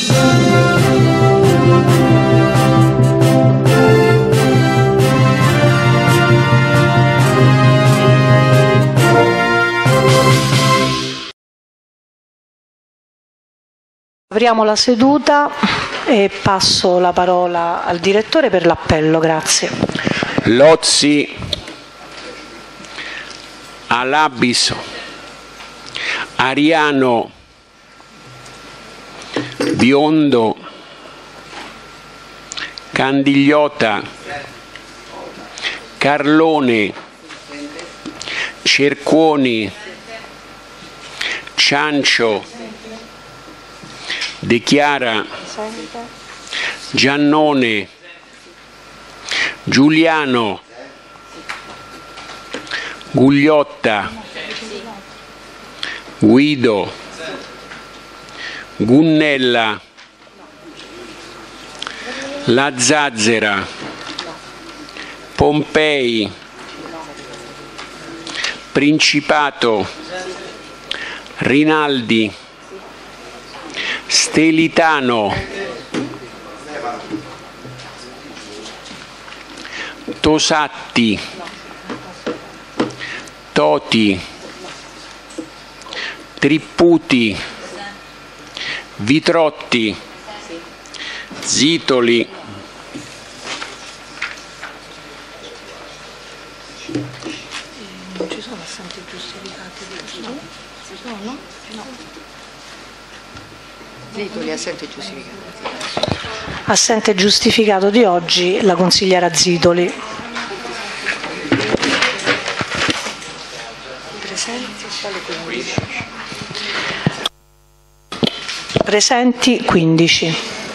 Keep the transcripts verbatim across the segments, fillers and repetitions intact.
Apriamo la seduta e passo la parola al direttore per l'appello. Grazie. Lozzi, Alabiso, Ariano, Biondo, Candigliota, Carlone, Cercuoni, Ciancio, De Chiara, Giannone, Giuliano, Gugliotta, Guido, Gunnella, La Zazzera, Pompei, Principato, Rinaldi, Stelitano, Tosatti, Toti, Tripputi, Vitrotti, Zitoli, non ci sono assenti giustificati? No? Ci sono? No. Zitoli, assente giustificato. Assente giustificato di oggi la consigliera Zitoli. Presenti quindici. Presenti quindici.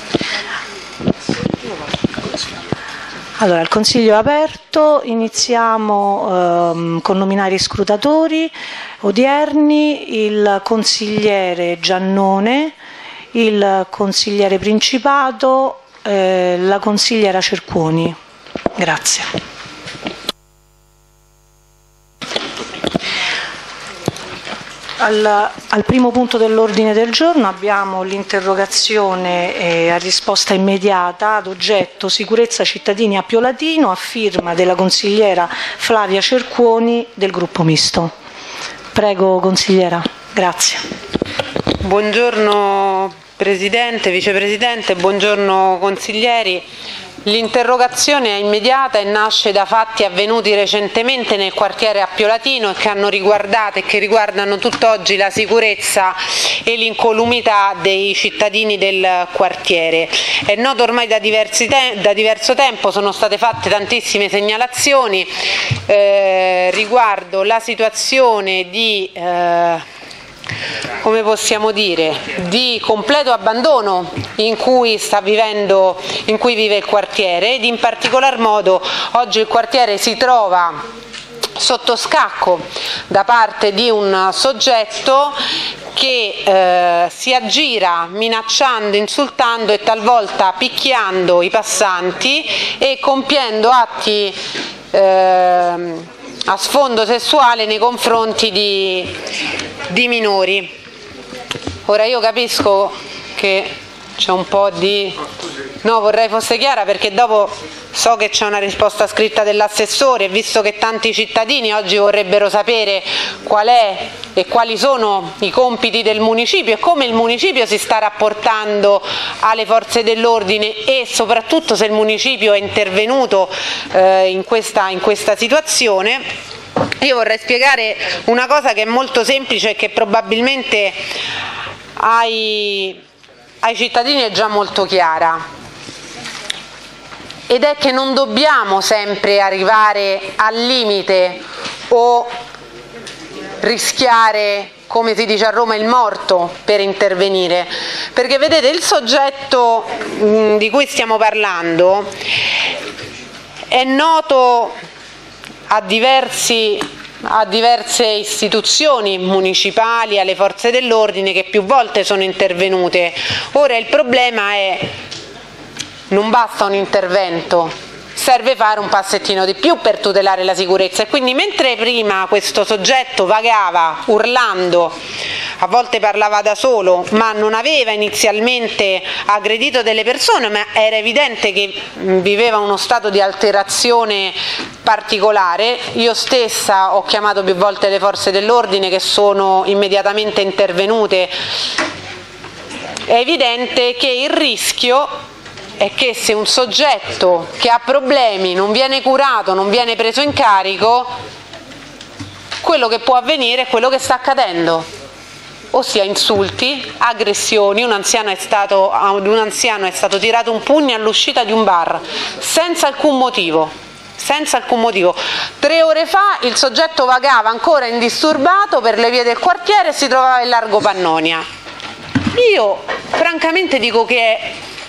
Allora, il Consiglio è aperto, iniziamo ehm, con nominare i scrutatori odierni, il consigliere Giannone, il consigliere Principato, eh, la consigliera Cercuoni. Grazie. Al, al primo punto dell'ordine del giorno abbiamo l'interrogazione eh, a risposta immediata ad oggetto sicurezza cittadini a Piolatino a firma della consigliera Flavia Cercuoni del gruppo misto. Prego consigliera, grazie. Buongiorno Presidente, Vicepresidente, buongiorno consiglieri. L'interrogazione è immediata e nasce da fatti avvenuti recentemente nel quartiere a Piolatino e che hanno riguardato e che riguardano tutt'oggi la sicurezza e l'incolumità dei cittadini del quartiere. È noto ormai da, diversi te- da diverso tempo, sono state fatte tantissime segnalazioni eh, riguardo la situazione di eh, come possiamo dire, di completo abbandono in cui sta vivendo, in cui vive il quartiere, ed in particolar modo oggi il quartiere si trova sotto scacco da parte di un soggetto che eh, si aggira minacciando, insultando e talvolta picchiando i passanti e compiendo atti eh, a sfondo sessuale nei confronti di, di minori. Ora io capisco che c'è un po' di... No, vorrei fosse chiara perché dopo so che c'è una risposta scritta dell'assessore e visto che tanti cittadini oggi vorrebbero sapere qual è e quali sono i compiti del municipio e come il municipio si sta rapportando alle forze dell'ordine e soprattutto se il municipio è intervenuto eh, in questa, in questa situazione, io vorrei spiegare una cosa che è molto semplice e che probabilmente ai, ai cittadini è già molto chiara. Ed è che non dobbiamo sempre arrivare al limite o rischiare, come si dice a Roma, il morto per intervenire, perché vedete il soggetto mh, di cui stiamo parlando è noto a diversi a diverse istituzioni municipali, alle forze dell'ordine che più volte sono intervenute. Ora il problema è non basta un intervento serve fare un passettino di più per tutelare la sicurezza. E quindi mentre prima questo soggetto vagava urlando, a volte parlava da solo, ma non aveva inizialmente aggredito delle persone, ma era evidente che viveva uno stato di alterazione particolare, io stessa ho chiamato più volte le forze dell'ordine che sono immediatamente intervenute. È evidente che il rischio è che se un soggetto che ha problemi non viene curato, non viene preso in carico, quello che può avvenire è quello che sta accadendo, ossia insulti, aggressioni. Un anziano è stato, ad un anziano è stato tirato un pugno all'uscita di un bar senza alcun motivo, senza alcun motivo. Tre ore fa il soggetto vagava ancora indisturbato per le vie del quartiere e si trovava in largo Pannonia. Io francamente dico che è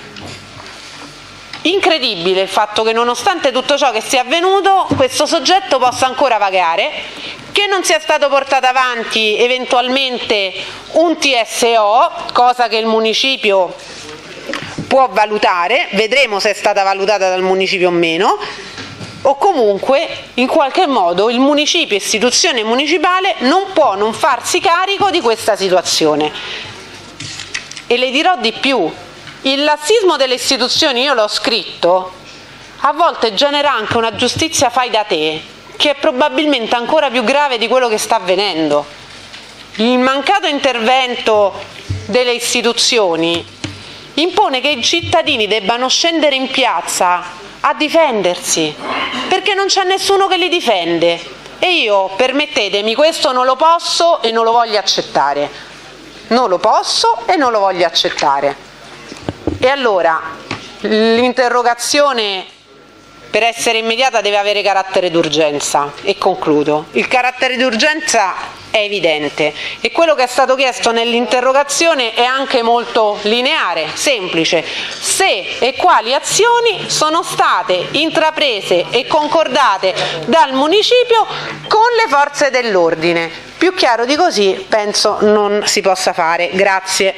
incredibile il fatto che nonostante tutto ciò che sia avvenuto questo soggetto possa ancora vagare, che non sia stato portato avanti eventualmente un T S O, cosa che il municipio può valutare, vedremo se è stata valutata dal municipio o meno, o comunque in qualche modo il municipio, istituzione municipale, non può non farsi carico di questa situazione. E le dirò di più, il lassismo delle istituzioni, io l'ho scritto, a volte genera anche una giustizia fai da te, che è probabilmente ancora più grave di quello che sta avvenendo. Il mancato intervento delle istituzioni impone che i cittadini debbano scendere in piazza a difendersi, perché non c'è nessuno che li difende. E io, permettetemi, questo non lo posso e non lo voglio accettare. Non lo posso e non lo voglio accettare. E allora, l'interrogazione per essere immediata deve avere carattere d'urgenza. E concludo. Il carattere d'urgenza è evidente e quello che è stato chiesto nell'interrogazione è anche molto lineare, semplice. Se e quali azioni sono state intraprese e concordate dal municipio con le forze dell'ordine. Più chiaro di così penso non si possa fare. Grazie.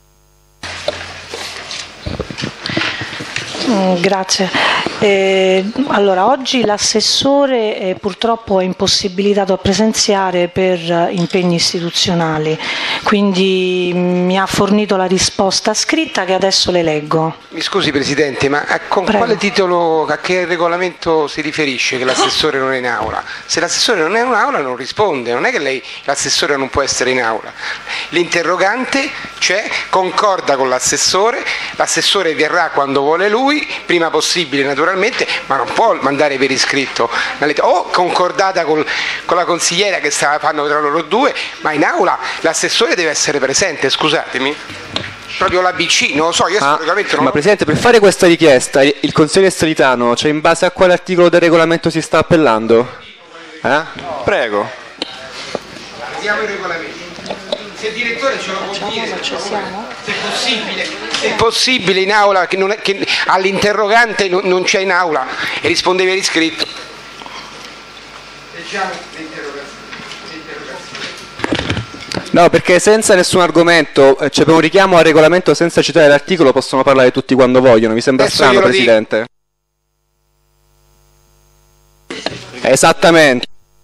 Mm, grazie. Eh, allora, oggi l'assessore eh, purtroppo è impossibilitato a presenziare per eh, impegni istituzionali, quindi mm, mi ha fornito la risposta scritta che adesso le leggo. Mi scusi Presidente, ma a, con Prego. quale titolo, a che regolamento si riferisce che l'assessore non è in aula? Se l'assessore non è in aula non risponde, non è che lei, l'assessore non può essere in aula. L'interrogante c'è, concorda con l'assessore, l'assessore verrà quando vuole lui, prima possibile naturalmente, ma non può mandare per iscritto o concordata con, con la consigliera che sta, fanno tra loro due, ma in aula l'assessore deve essere presente, scusatemi. Proprio l'A B C, non lo so, io ah, non ma Presidente, per fare questa richiesta il consigliere Stolitano, cioè in base a quale articolo del regolamento si sta appellando? Eh? Prego. Vediamo il regolamento. Se il direttore ce lo può dire, se è possibile, se è possibile in aula, che, non è, che all'interrogante non, non c'è in aula e risponde per iscritto. Leggiamo l'interrogazione. No, perché senza nessun argomento, eh, c'è un richiamo al regolamento senza citare l'articolo, possono parlare tutti quando vogliono, mi sembra Adesso strano, Presidente. Esattamente.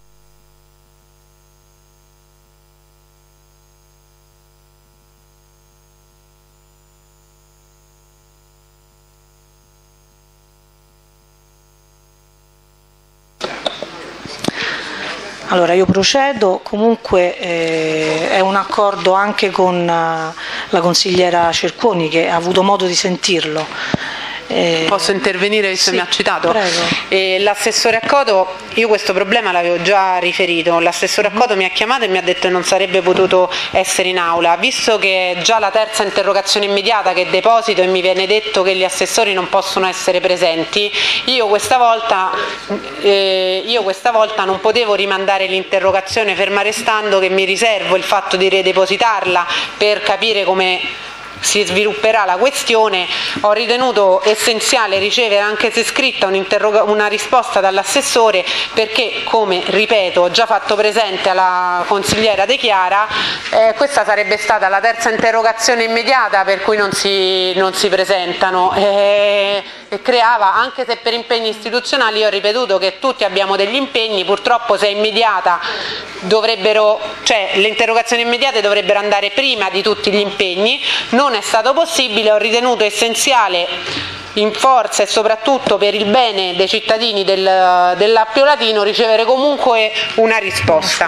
Allora io procedo, comunque eh, è un accordo anche con uh, la consigliera Cerconi che ha avuto modo di sentirlo. Eh, Posso intervenire visto sì, che mi ha citato? Prego. Eh, l'assessore Accoto, io questo problema l'avevo già riferito, l'assessore Accoto mi ha chiamato e mi ha detto che non sarebbe potuto essere in aula, visto che è già la terza interrogazione immediata che deposito e mi viene detto che gli assessori non possono essere presenti, io questa volta, eh, io questa volta non potevo rimandare l'interrogazione ferma restando che mi riservo il fatto di ridepositarla per capire come si svilupperà la questione, ho ritenuto essenziale ricevere anche se scritta una risposta dall'assessore, perché, come ripeto, ho già fatto presente alla consigliera De Chiara, eh, questa sarebbe stata la terza interrogazione immediata per cui non si, non si presentano, eh, e creava, anche se per impegni istituzionali, io ho ripetuto che tutti abbiamo degli impegni, purtroppo se è immediata dovrebbero, cioè le interrogazioni immediate dovrebbero andare prima di tutti gli impegni, non è stato possibile, ho ritenuto essenziale, in forza e soprattutto per il bene dei cittadini del, dell'Appio Latino, ricevere comunque una risposta.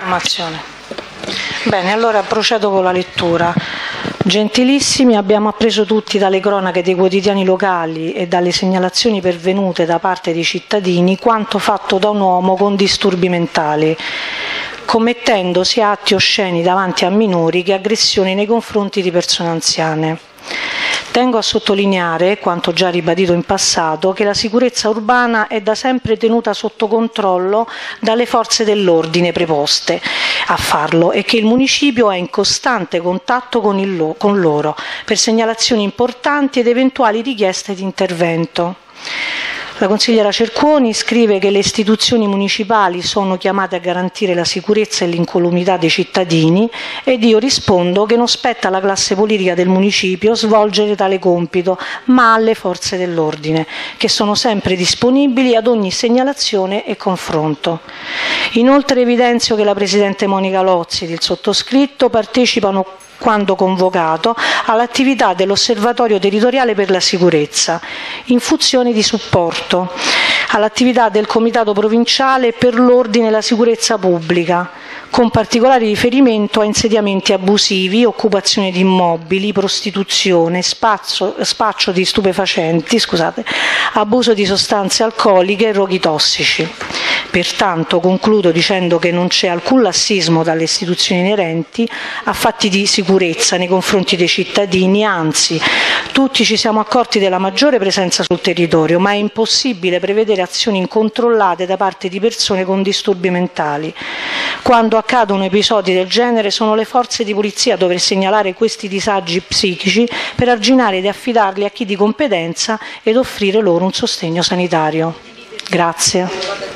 Bene, allora procedo con la lettura. Gentilissimi, abbiamo appreso tutti dalle cronache dei quotidiani locali e dalle segnalazioni pervenute da parte dei cittadini quanto fatto da un uomo con disturbi mentali, commettendo sia atti osceni davanti a minori che aggressioni nei confronti di persone anziane. Tengo a sottolineare, quanto già ribadito in passato, che la sicurezza urbana è da sempre tenuta sotto controllo dalle forze dell'ordine preposte a farlo e che il municipio è in costante contatto con, il lo- con loro per segnalazioni importanti ed eventuali richieste di intervento. La consigliera Cercuoni scrive che le istituzioni municipali sono chiamate a garantire la sicurezza e l'incolumità dei cittadini ed io rispondo che non spetta alla classe politica del municipio svolgere tale compito, ma alle forze dell'ordine, che sono sempre disponibili ad ogni segnalazione e confronto. Inoltre evidenzio che la Presidente Monica Lozzi ed il sottoscritto partecipano, quando convocato, all'attività dell'Osservatorio Territoriale per la Sicurezza, in funzione di supporto all'attività del Comitato Provinciale per l'Ordine e la Sicurezza Pubblica, con particolare riferimento a insediamenti abusivi, occupazione di immobili, prostituzione, spazio, spaccio di stupefacenti, scusate, abuso di sostanze alcoliche e roghi tossici. Pertanto concludo dicendo che non c'è alcun lassismo dalle istituzioni inerenti a fatti di sicurezza nei confronti dei cittadini, anzi tutti ci siamo accorti della maggiore presenza sul territorio, ma è impossibile prevedere azioni incontrollate da parte di persone con disturbi mentali. Quando accadono episodi del genere sono le forze di polizia a dover segnalare questi disagi psichici per arginare ed affidarli a chi di competenza ed offrire loro un sostegno sanitario. Grazie.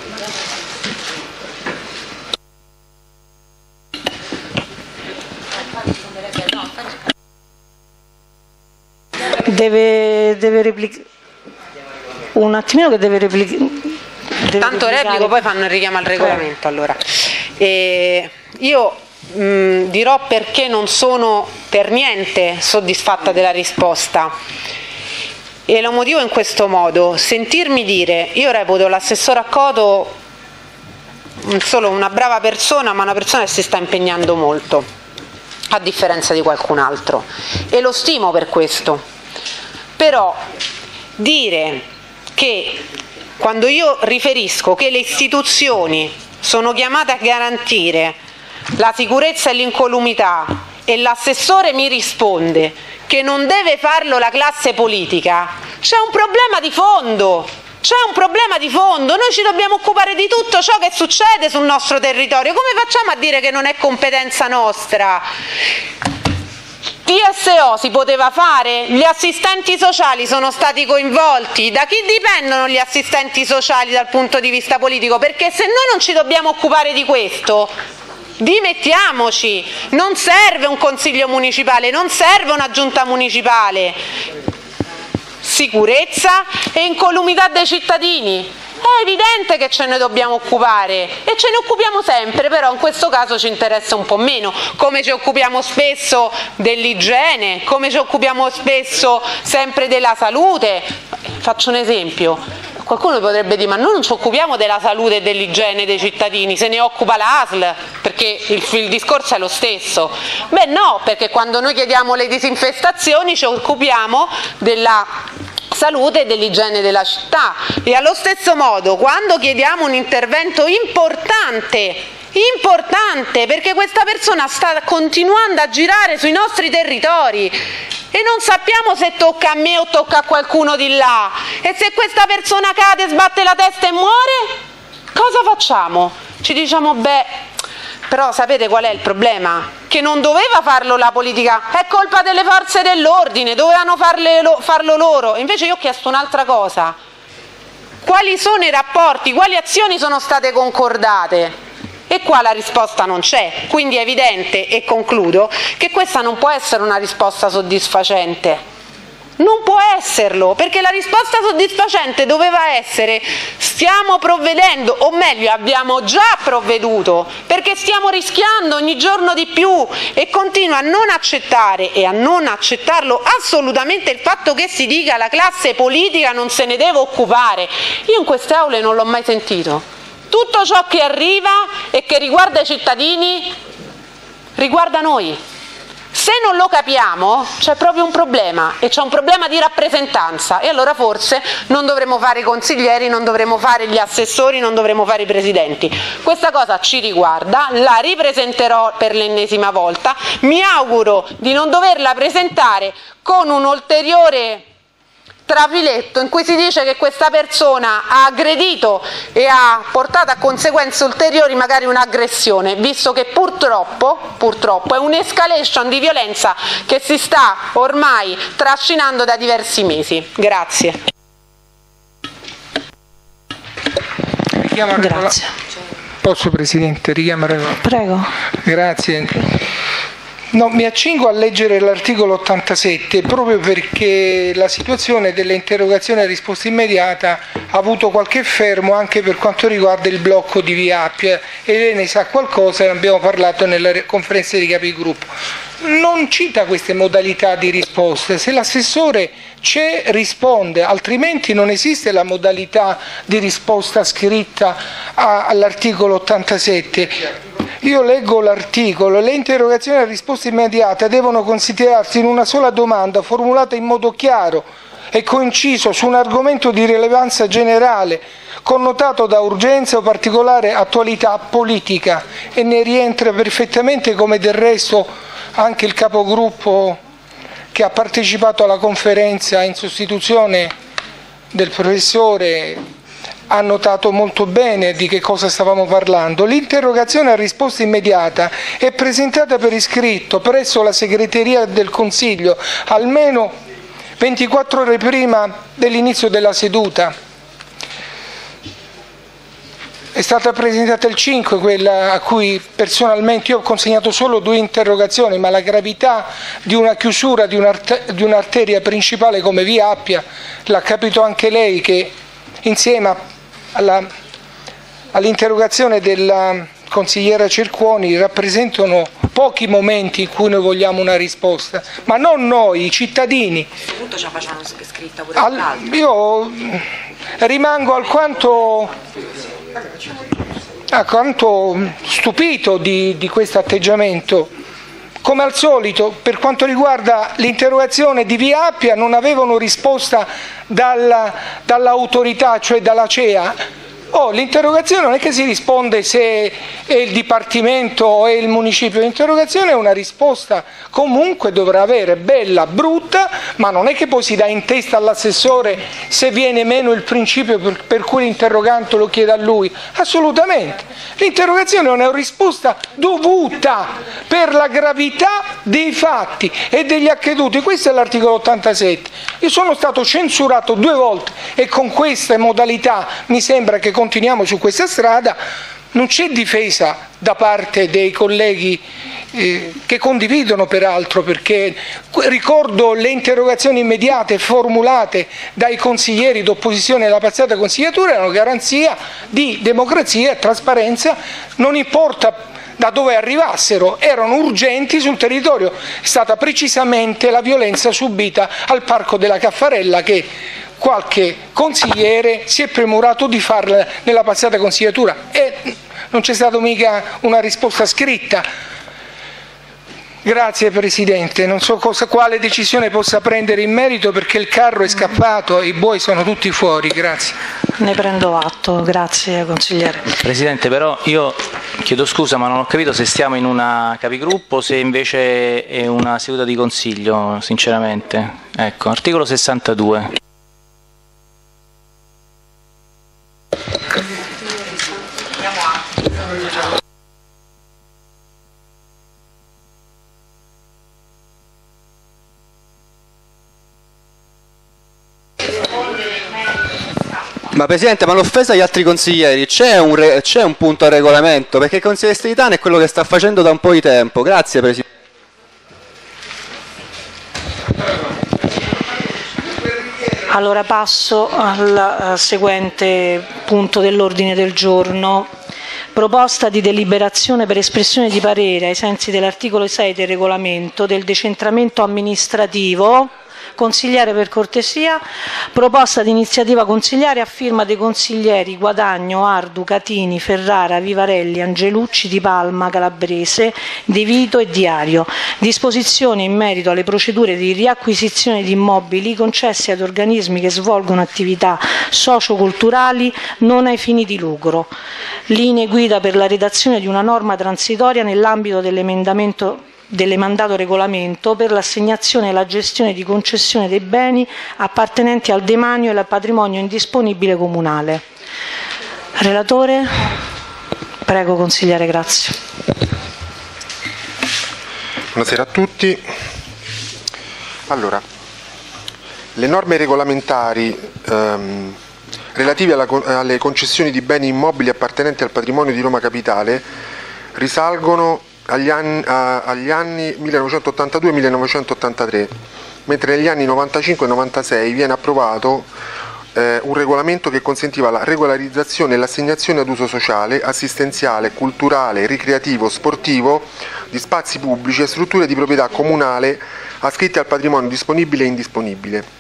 Deve, deve replicare un attimino che deve replicare. Tanto replico, poi fanno il richiamo al regolamento. Allora, e io mh, dirò perché non sono per niente soddisfatta della risposta. E lo motivo in questo modo: sentirmi dire, io reputo l'assessore Accoto non solo una brava persona, ma una persona che si sta impegnando molto, a differenza di qualcun altro, e lo stimo per questo. Però dire che, quando io riferisco che le istituzioni sono chiamate a garantire la sicurezza e l'incolumità e l'assessore mi risponde che non deve farlo la classe politica, c'è un problema di fondo. C'è un problema di fondo, noi ci dobbiamo occupare di tutto ciò che succede sul nostro territorio. Come facciamo a dire che non è competenza nostra? T S O si poteva fare, gli assistenti sociali sono stati coinvolti. Da chi dipendono gli assistenti sociali dal punto di vista politico? Perché se noi non ci dobbiamo occupare di questo, dimettiamoci, non serve un consiglio municipale, non serve una giunta municipale. Sicurezza e incolumità dei cittadini. È evidente che ce ne dobbiamo occupare e ce ne occupiamo sempre, però in questo caso ci interessa un po' meno, come ci occupiamo spesso dell'igiene, come ci occupiamo spesso sempre della salute. Faccio un esempio. Qualcuno potrebbe dire, ma noi non ci occupiamo della salute e dell'igiene dei cittadini, se ne occupa l'A S L, perché il, il discorso è lo stesso. Beh no, perché quando noi chiediamo le disinfestazioni ci occupiamo della salute e dell'igiene della città, e allo stesso modo quando chiediamo un intervento importante, importante perché questa persona sta continuando a girare sui nostri territori e non sappiamo se tocca a me o tocca a qualcuno di là, e se questa persona cade, sbatte la testa e muore, cosa facciamo? Ci diciamo, beh, Però sapete qual è il problema? Che non doveva farlo la politica, è colpa delle forze dell'ordine, dovevano farle, farlo loro. Invece io ho chiesto un'altra cosa: quali sono i rapporti, quali azioni sono state concordate? E qua la risposta non c'è, quindi è evidente, e concludo, che questa non può essere una risposta soddisfacente. Non può esserlo, perché la risposta soddisfacente doveva essere: stiamo provvedendo, o meglio abbiamo già provveduto, perché stiamo rischiando ogni giorno di più, e continua a non accettare e a non accettarlo assolutamente il fatto che si dica la classe politica non se ne deve occupare. Io in queste aule non l'ho mai sentito. Tutto ciò che arriva e che riguarda i cittadini riguarda noi. Se non lo capiamo c'è proprio un problema, e c'è un problema di rappresentanza, e allora forse non dovremmo fare i consiglieri, non dovremmo fare gli assessori, non dovremmo fare i presidenti. Questa cosa ci riguarda, la ripresenterò per l'ennesima volta, mi auguro di non doverla presentare con un ulteriore trafiletto in cui si dice che questa persona ha aggredito e ha portato a conseguenze ulteriori magari un'aggressione, visto che purtroppo, purtroppo è un'escalation di violenza che si sta ormai trascinando da diversi mesi. Grazie. Grazie. Posso, Presidente, richiamare? Prego. Grazie. No, mi accingo a leggere l'articolo ottantasette proprio perché la situazione delle interrogazioni a risposta immediata ha avuto qualche fermo anche per quanto riguarda il blocco di Via Appia, e lei ne sa qualcosa, ne abbiamo parlato nella conferenza di capigruppo. Non cita queste modalità di risposta, se l'assessore c'è risponde, altrimenti non esiste la modalità di risposta scritta all'articolo ottantasette. Io leggo l'articolo: le interrogazioni a risposta immediata devono considerarsi in una sola domanda formulata in modo chiaro e conciso su un argomento di rilevanza generale, connotato da urgenza o particolare attualità politica, e ne rientra perfettamente, come del resto anche il capogruppo che ha partecipato alla conferenza in sostituzione del professore ha notato molto bene di che cosa stavamo parlando. L'interrogazione a risposta immediata è presentata per iscritto presso la segreteria del Consiglio almeno ventiquattro ore prima dell'inizio della seduta. È stata presentata il cinque, quella a cui personalmente io ho consegnato solo due interrogazioni, ma la gravità di una chiusura di un'arteria principale come Via Appia l'ha capito anche lei, che insieme a all'interrogazione della consigliera Cercuoni rappresentano pochi momenti in cui noi vogliamo una risposta, ma non noi, i cittadini. A questo punto ce la facciamo scritta pure Al, io rimango alquanto, alquanto stupito di, di questo atteggiamento. Come al solito, per quanto riguarda l'interrogazione di Via Appia, non avevano risposta dalla, dall'autorità, cioè dalla C E A. Oh, l'interrogazione non è che si risponde se è il Dipartimento o è il Municipio, l'interrogazione è una risposta, comunque dovrà avere, bella, brutta, ma non è che poi si dà in testa all'assessore se viene meno il principio per, per cui l'interrogante lo chiede a lui. Assolutamente. L'interrogazione è una risposta dovuta per la gravità dei fatti e degli accaduti. Questo è l'articolo ottantasette. Io sono stato censurato due volte e con queste modalità mi sembra che continuiamo su questa strada. Non c'è difesa da parte dei colleghi eh, che condividono peraltro, perché ricordo le interrogazioni immediate formulate dai consiglieri d'opposizione alla passata consigliatura erano garanzia di democrazia e trasparenza, non importa da dove arrivassero, erano urgenti sul territorio. È stata precisamente la violenza subita al Parco della Caffarella che qualche consigliere si è premurato di farla nella passata consigliatura e non c'è stata mica una risposta scritta. Grazie Presidente, non so cosa, quale decisione possa prendere in merito perché il carro è scappato e i buoi sono tutti fuori. Grazie. Ne prendo atto, grazie consigliere. Presidente, però io chiedo scusa ma non ho capito se stiamo in una capigruppo o se invece è una seduta di consiglio, sinceramente. Ecco, articolo sessantadue. Ma Presidente, ma l'offesa agli altri consiglieri, c'è un, re, c'è un punto al regolamento, perché il consigliere Stritano è quello che sta facendo da un po' di tempo. Grazie Presidente. Allora passo al uh, seguente punto dell'ordine del giorno. Proposta di deliberazione per espressione di parere ai sensi dell'articolo sei del regolamento del decentramento amministrativo. Consigliere, per cortesia. Proposta di iniziativa consigliare a firma dei consiglieri Guadagno, Ardu, Catini, Ferrara, Vivarelli, Angelucci, Di Palma, Calabrese, De Vito e Diario. Disposizioni in merito alle procedure di riacquisizione di immobili concessi ad organismi che svolgono attività socioculturali non ai fini di lucro. Linee guida per la redazione di una norma transitoria nell'ambito dell'emendamento dell'emandato regolamento per l'assegnazione e la gestione di concessione dei beni appartenenti al demanio e al patrimonio indisponibile comunale. Relatore? Prego consigliere, grazie. Buonasera a tutti. Allora, le norme regolamentari ehm, relative alla, alle concessioni di beni immobili appartenenti al patrimonio di Roma Capitale risalgono agli anni, a, agli anni millenovecentottantadue millenovecentottantatré, mentre negli anni novantacinque novantasei viene approvato eh, un regolamento che consentiva la regolarizzazione e l'assegnazione ad uso sociale, assistenziale, culturale, ricreativo, sportivo di spazi pubblici e strutture di proprietà comunale ascritte al patrimonio disponibile e indisponibile,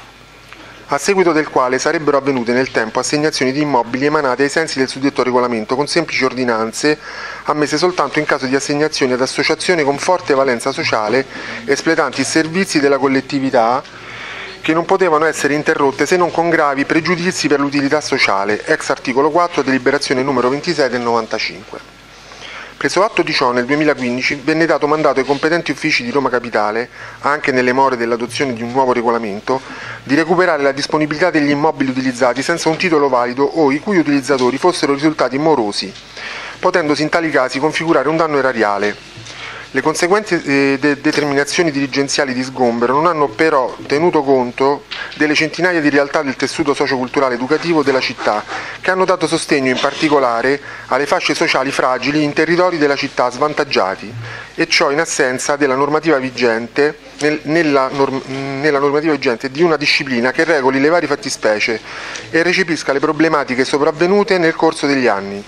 a seguito del quale sarebbero avvenute nel tempo assegnazioni di immobili emanate ai sensi del suddetto regolamento con semplici ordinanze ammesse soltanto in caso di assegnazioni ad associazioni con forte valenza sociale espletanti servizi della collettività che non potevano essere interrotte se non con gravi pregiudizi per l'utilità sociale, ex articolo quattro deliberazione numero ventisei del novantacinque. Preso atto di ciò, nel duemilaquindici venne dato mandato ai competenti uffici di Roma Capitale, anche nelle more dell'adozione di un nuovo regolamento, di recuperare la disponibilità degli immobili utilizzati senza un titolo valido o i cui utilizzatori fossero risultati morosi, potendosi in tali casi configurare un danno erariale. Le conseguenti eh, de- determinazioni dirigenziali di sgombero non hanno però tenuto conto delle centinaia di realtà del tessuto socioculturale educativo della città, che hanno dato sostegno in particolare alle fasce sociali fragili in territori della città svantaggiati, e ciò in assenza della normativa vigente, nel, nella, norm, nella normativa vigente di una disciplina che regoli le varie fattispecie e recepisca le problematiche sopravvenute nel corso degli anni.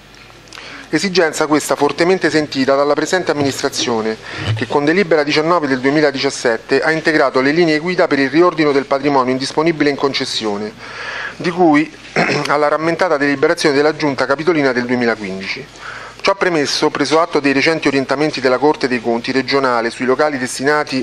Esigenza questa fortemente sentita dalla presente amministrazione, che con delibera diciannove del duemiladiciassette ha integrato le linee guida per il riordino del patrimonio indisponibile in concessione, di cui alla rammentata deliberazione della Giunta Capitolina del duemilaquindici. Ciò premesso, preso atto dei recenti orientamenti della Corte dei Conti regionale sui locali destinati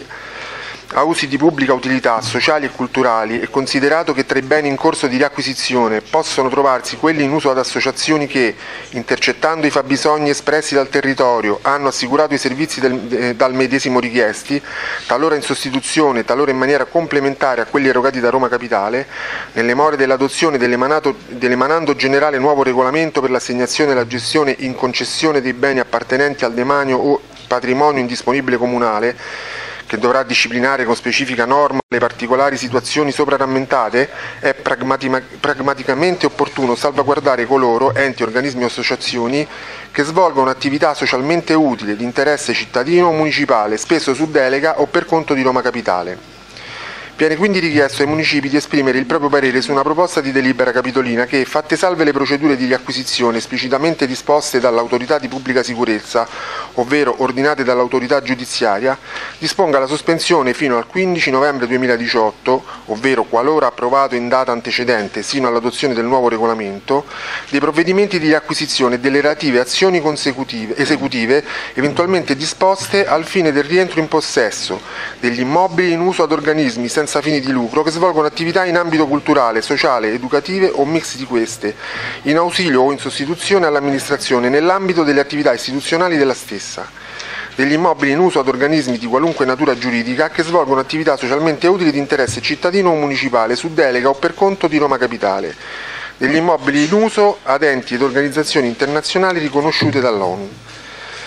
a usi di pubblica utilità sociali e culturali, e considerato che tra i beni in corso di riacquisizione possono trovarsi quelli in uso ad associazioni che, intercettando i fabbisogni espressi dal territorio, hanno assicurato i servizi del, eh, dal medesimo richiesti, talora in sostituzione, talora in maniera complementare a quelli erogati da Roma Capitale, nelle more dell'adozione dell'emanato, dell'emanando generale nuovo regolamento per l'assegnazione e la gestione in concessione dei beni appartenenti al demanio o patrimonio indisponibile comunale, che dovrà disciplinare con specifica norma le particolari situazioni sopra rammentate, è pragmaticamente opportuno salvaguardare coloro, enti, organismi o associazioni, che svolgono attività socialmente utile di interesse cittadino o municipale, spesso su delega o per conto di Roma Capitale. Viene quindi richiesto ai municipi di esprimere il proprio parere su una proposta di delibera capitolina che, fatte salve le procedure di riacquisizione esplicitamente disposte dall'autorità di pubblica sicurezza, ovvero ordinate dall'autorità giudiziaria, disponga la sospensione fino al quindici novembre duemiladiciotto, ovvero qualora approvato in data antecedente sino all'adozione del nuovo regolamento, dei provvedimenti di riacquisizione e delle relative azioni consecutive, esecutive eventualmente disposte al fine del rientro in possesso degli immobili in uso ad organismi senza senza fini di lucro che svolgono attività in ambito culturale, sociale, educative o mix di queste, in ausilio o in sostituzione all'amministrazione nell'ambito delle attività istituzionali della stessa, degli immobili in uso ad organismi di qualunque natura giuridica che svolgono attività socialmente utili di interesse cittadino o municipale su delega o per conto di Roma Capitale, degli immobili in uso ad enti ed organizzazioni internazionali riconosciute dall'ONU.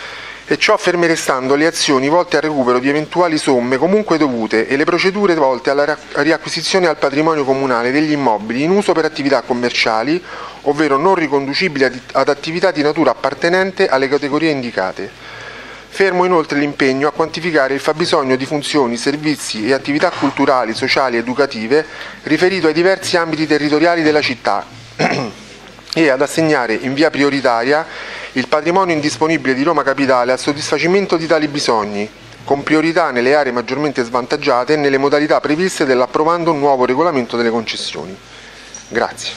e ciò ferme restando le azioni volte al recupero di eventuali somme comunque dovute e le procedure volte alla riacquisizione al patrimonio comunale degli immobili in uso per attività commerciali, ovvero non riconducibili ad attività di natura appartenente alle categorie indicate. Fermo inoltre l'impegno a quantificare il fabbisogno di funzioni, servizi e attività culturali, sociali e educative riferito ai diversi ambiti territoriali della città e ad assegnare in via prioritaria il patrimonio indisponibile di Roma Capitale al soddisfacimento di tali bisogni, con priorità nelle aree maggiormente svantaggiate e nelle modalità previste dell'approvando un nuovo regolamento delle concessioni. Grazie.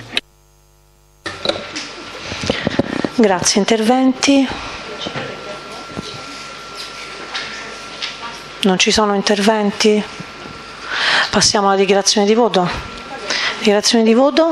Grazie. Interventi? Non ci sono interventi? Passiamo alla dichiarazione di voto. Dichiarazione di voto?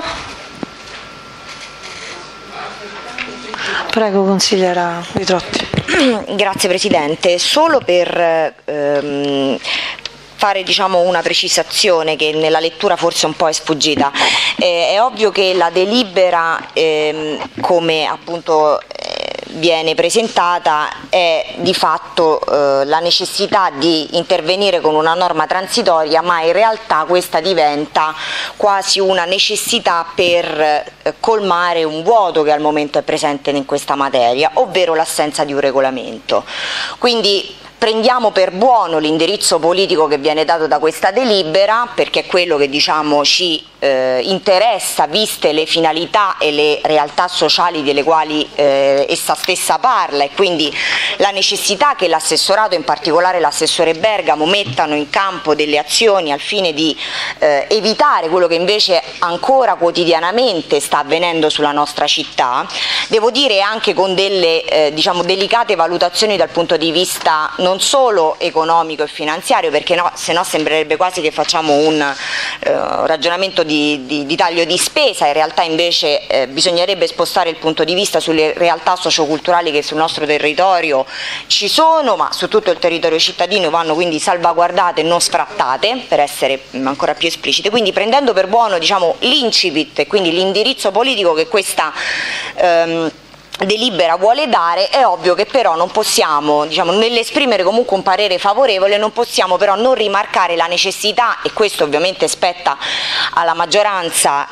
Prego, consigliera Vitrotti. Grazie Presidente. Solo per ehm, fare diciamo, una precisazione che nella lettura forse un po' è sfuggita. Eh, è ovvio che la delibera, ehm, come appunto viene presentata, è di fatto eh, la necessità di intervenire con una norma transitoria, ma in realtà questa diventa quasi una necessità per eh, colmare un vuoto che al momento è presente in questa materia, ovvero l'assenza di un regolamento. Quindi prendiamo per buono l'indirizzo politico che viene dato da questa delibera, perché è quello che diciamo ci eh, interessa, viste le finalità e le realtà sociali delle quali eh, essa stessa parla, e quindi la necessità che l'assessorato, in particolare l'assessore Bergamo, mettano in campo delle azioni al fine di eh, evitare quello che invece ancora quotidianamente sta avvenendo sulla nostra città. Devo dire anche con delle eh, diciamo delicate valutazioni dal punto di vista non solo economico e finanziario, perché no, se no sembrerebbe quasi che facciamo un eh, ragionamento di, di, di taglio di spesa. In realtà invece eh, bisognerebbe spostare il punto di vista sulle realtà socioculturali che sul nostro territorio ci sono, ma su tutto il territorio cittadino vanno quindi salvaguardate e non sfrattate, per essere ancora più esplicite. Quindi prendendo per buono diciamo, l'incipit e quindi l'indirizzo politico che questa ehm, delibera vuole dare, è ovvio che però non possiamo, diciamo, nell'esprimere comunque un parere favorevole, non possiamo però non rimarcare la necessità, e questo ovviamente spetta alla maggioranza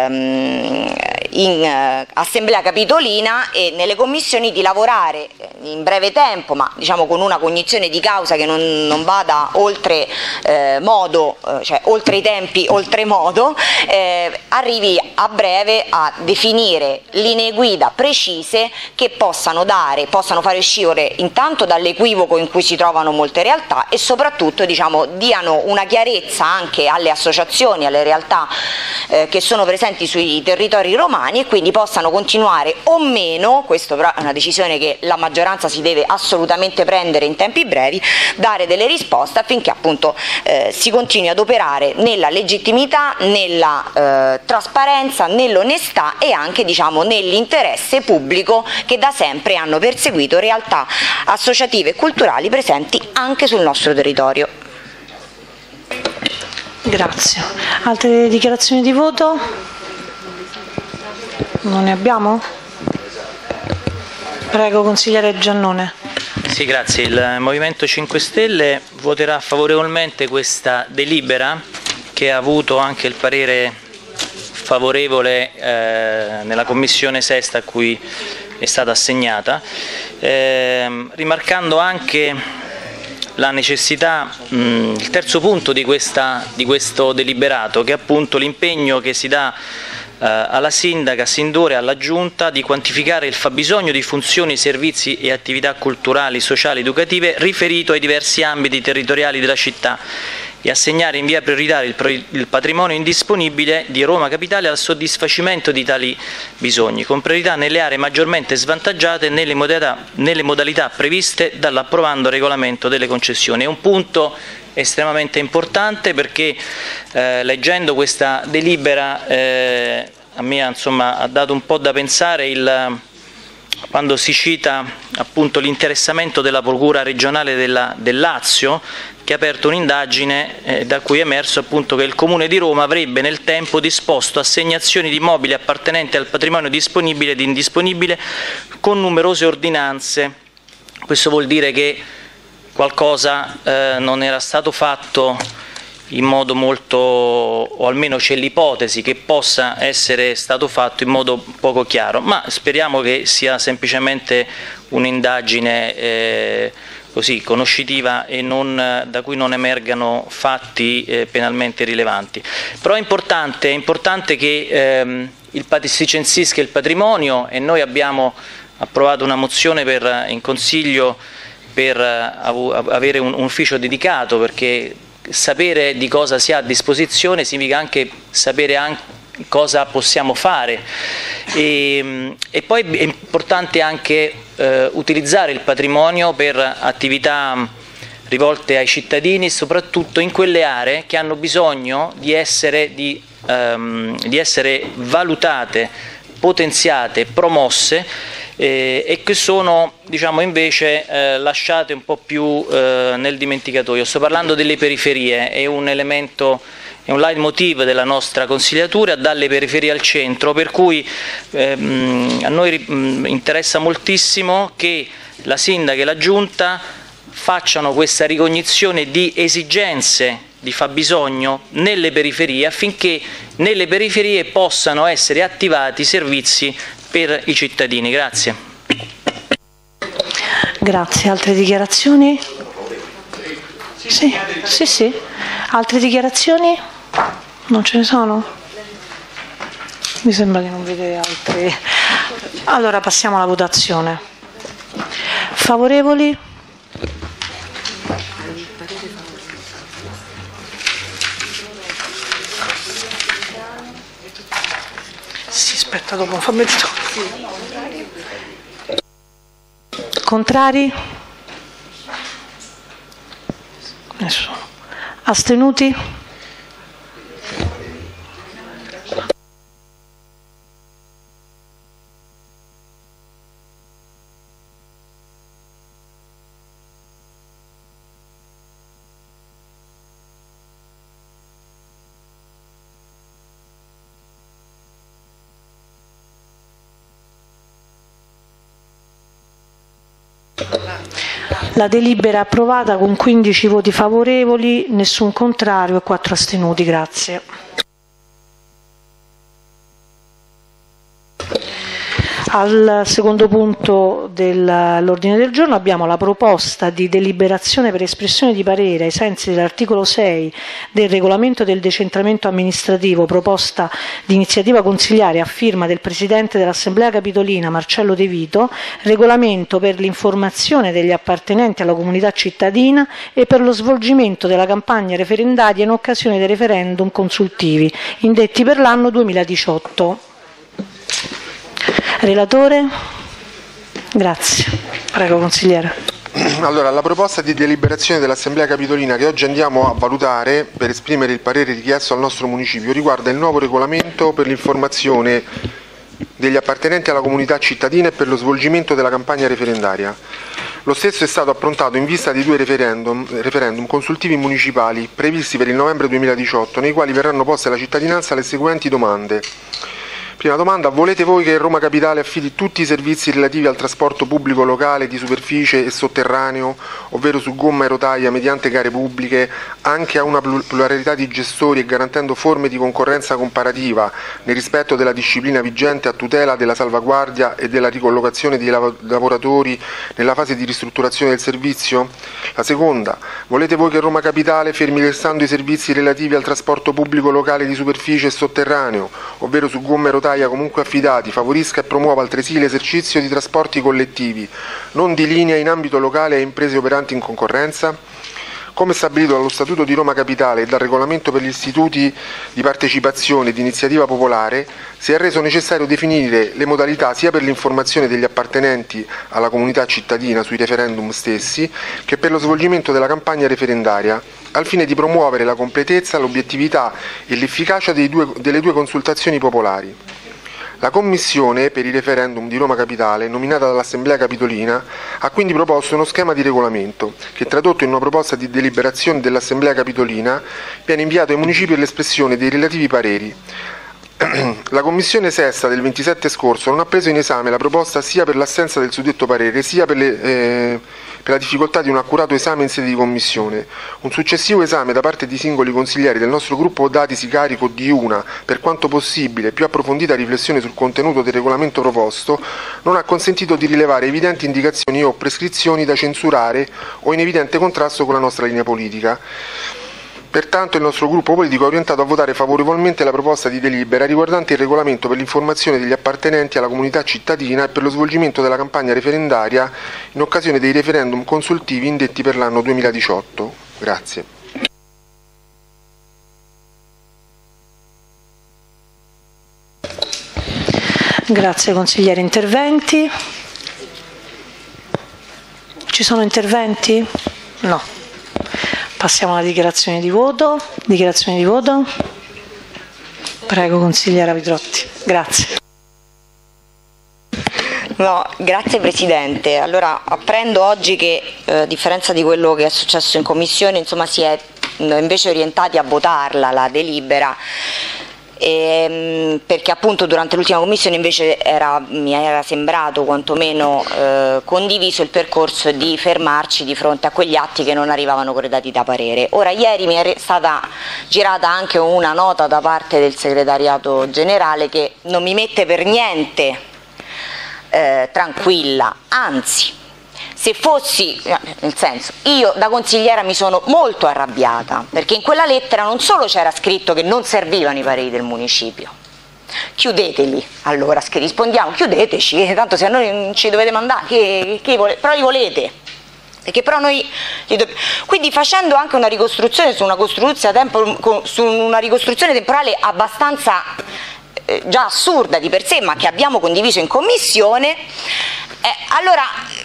ehm, in eh, assemblea capitolina e nelle commissioni, di lavorare in breve tempo, ma diciamo con una cognizione di causa che non, non vada oltre eh, modo, eh, cioè oltre i tempi, oltre modo, eh, arrivi a breve a definire linee guida precise che possano dare, possano fare uscire intanto dall'equivoco in cui si trovano molte realtà e soprattutto diciamo, diano una chiarezza anche alle associazioni, alle realtà eh, che sono presenti sui territori romani, e quindi possano continuare o meno, questo però è una decisione che la maggioranza si deve assolutamente prendere in tempi brevi, dare delle risposte affinché appunto eh, si continui ad operare nella legittimità, nella eh, trasparenza, nell'onestà e anche diciamo, nell'interesse pubblico che da sempre hanno perseguito realtà associative e culturali presenti anche sul nostro territorio. Grazie. Altre dichiarazioni di voto? Non ne abbiamo? Prego, consigliere Giannone. Sì, grazie. Il Movimento cinque Stelle voterà favorevolmente questa delibera, che ha avuto anche il parere favorevole eh, nella commissione sesta a cui è stata assegnata, eh, rimarcando anche la necessità, mh, il terzo punto di, questa, di questo deliberato, che è appunto l'impegno che si dà eh, alla sindaca, Sindore e alla giunta di quantificare il fabbisogno di funzioni, servizi e attività culturali, sociali, educative riferito ai diversi ambiti territoriali della città e assegnare in via prioritaria il, il patrimonio indisponibile di Roma Capitale al soddisfacimento di tali bisogni, con priorità nelle aree maggiormente svantaggiate e nelle modalità, nelle modalità previste dall'approvando regolamento delle concessioni. È un punto estremamente importante perché eh, leggendo questa delibera eh, a me insomma, ha dato un po' da pensare il, quando si cita appunto l'interessamento della Procura regionale della, del Lazio, che ha aperto un'indagine eh, da cui è emerso appunto che il Comune di Roma avrebbe nel tempo disposto assegnazioni di immobili appartenenti al patrimonio disponibile ed indisponibile con numerose ordinanze, Questo vuol dire che qualcosa eh, non era stato fatto in modo molto, o almeno c'è l'ipotesi che possa essere stato fatto in modo poco chiaro, ma speriamo che sia semplicemente un'indagine eh, così conoscitiva e non, da cui non emergano fatti eh, penalmente rilevanti. Però è importante, è importante che ehm, il, si censisca il patrimonio, e noi abbiamo approvato una mozione per, in Consiglio per uh, avere un, un ufficio dedicato, perché sapere di cosa si ha a disposizione significa anche sapere anche cosa possiamo fare, e, e poi è importante anche eh, utilizzare il patrimonio per attività rivolte ai cittadini, soprattutto in quelle aree che hanno bisogno di essere, di, ehm, di essere valutate, potenziate, promosse, eh, e che sono, diciamo, invece eh, lasciate un po' più eh, nel dimenticatoio. Sto parlando delle periferie, è un elemento, è un leitmotiv della nostra consigliatura, dalle periferie al centro, per cui ehm, a noi mh, interessa moltissimo che la Sindaca e la Giunta facciano questa ricognizione di esigenze, di fabbisogno nelle periferie, affinché nelle periferie possano essere attivati servizi per i cittadini. Grazie. Grazie. Altre dichiarazioni? Sì, sì, sì. Altre dichiarazioni? Non ce ne sono? Mi sembra di non vedere altre. Allora passiamo alla votazione. Favorevoli? Sì, aspetta, dopo fammi vedere. Contrari? Nessuno. Astenuti? La delibera è approvata con quindici voti favorevoli, nessun contrario e quattro astenuti. Grazie. Al secondo punto dell'ordine del giorno abbiamo la proposta di deliberazione per espressione di parere ai sensi dell'articolo sei del regolamento del decentramento amministrativo, proposta di iniziativa consigliare a firma del Presidente dell'Assemblea Capitolina Marcello De Vito, regolamento per l'informazione degli appartenenti alla comunità cittadina e per lo svolgimento della campagna referendaria in occasione dei referendum consultivi indetti per l'anno duemiladiciotto. Relatore? Grazie. Prego, consigliere. Allora, la proposta di deliberazione dell'Assemblea Capitolina che oggi andiamo a valutare per esprimere il parere richiesto al nostro municipio riguarda il nuovo regolamento per l'informazione degli appartenenti alla comunità cittadina e per lo svolgimento della campagna referendaria. Lo stesso è stato approntato in vista di due referendum, referendum consultivi municipali previsti per il novembre duemiladiciotto, nei quali verranno poste alla cittadinanza le seguenti domande. Prima domanda: volete voi che Roma Capitale affidi tutti i servizi relativi al trasporto pubblico locale di superficie e sotterraneo, ovvero su gomma e rotaia, mediante gare pubbliche, anche a una pluralità di gestori e garantendo forme di concorrenza comparativa nel rispetto della disciplina vigente a tutela della salvaguardia e della ricollocazione dei lavoratori nella fase di ristrutturazione del servizio? La seconda: volete voi che Roma Capitale, fermi restando i servizi relativi al trasporto pubblico locale di superficie e sotterraneo, ovvero su gomma e rotaia comunque affidati, favorisca e promuova altresì l'esercizio di trasporti collettivi non di linea in ambito locale a imprese operanti in concorrenza? Come stabilito dallo Statuto di Roma Capitale e dal Regolamento per gli istituti di partecipazione e di iniziativa popolare, si è reso necessario definire le modalità sia per l'informazione degli appartenenti alla comunità cittadina sui referendum stessi che per lo svolgimento della campagna referendaria, al fine di promuovere la completezza, l'obiettività e l'efficacia dei due, delle due consultazioni popolari. La Commissione per i referendum di Roma Capitale, nominata dall'Assemblea Capitolina, ha quindi proposto uno schema di regolamento che, tradotto in una proposta di deliberazione dell'Assemblea Capitolina, viene inviato ai municipi per l'espressione dei relativi pareri. La Commissione Sesta del ventisette scorso non ha preso in esame la proposta sia per l'assenza del suddetto parere sia per, le, eh, per la difficoltà di un accurato esame in sede di Commissione. Un successivo esame da parte di singoli consiglieri del nostro gruppo, datisi carico di una, per quanto possibile, più approfondita riflessione sul contenuto del regolamento proposto, non ha consentito di rilevare evidenti indicazioni o prescrizioni da censurare o in evidente contrasto con la nostra linea politica. Pertanto il nostro gruppo politico è orientato a votare favorevolmente la proposta di delibera riguardante il regolamento per l'informazione degli appartenenti alla comunità cittadina e per lo svolgimento della campagna referendaria in occasione dei referendum consultivi indetti per l'anno duemiladiciotto. Grazie. Grazie consigliere. Interventi? Ci sono interventi? No. Passiamo alla dichiarazione di voto. Dichiarazione di voto. Prego consigliera Pitrotti. Grazie. No, grazie Presidente. Allora apprendo oggi che eh, a differenza di quello che è successo in Commissione, insomma si è invece orientati a votarla la delibera. E, perché appunto durante l'ultima commissione invece era, mi era sembrato quantomeno eh, condiviso il percorso di fermarci di fronte a quegli atti che non arrivavano corredati da parere. Ora ieri mi è stata girata anche una nota da parte del segretariato generale che non mi mette per niente eh, tranquilla, anzi se fossi, nel senso, io da consigliera mi sono molto arrabbiata, perché in quella lettera non solo c'era scritto che non servivano i pareri del municipio, chiudeteli, allora rispondiamo, chiudeteci, tanto se a noi non ci dovete mandare, che, che vole, però li volete, perché però noi, quindi facendo anche una ricostruzione su una costruzione, tempo, su una ricostruzione temporale abbastanza eh, già assurda di per sé, ma che abbiamo condiviso in commissione, eh, allora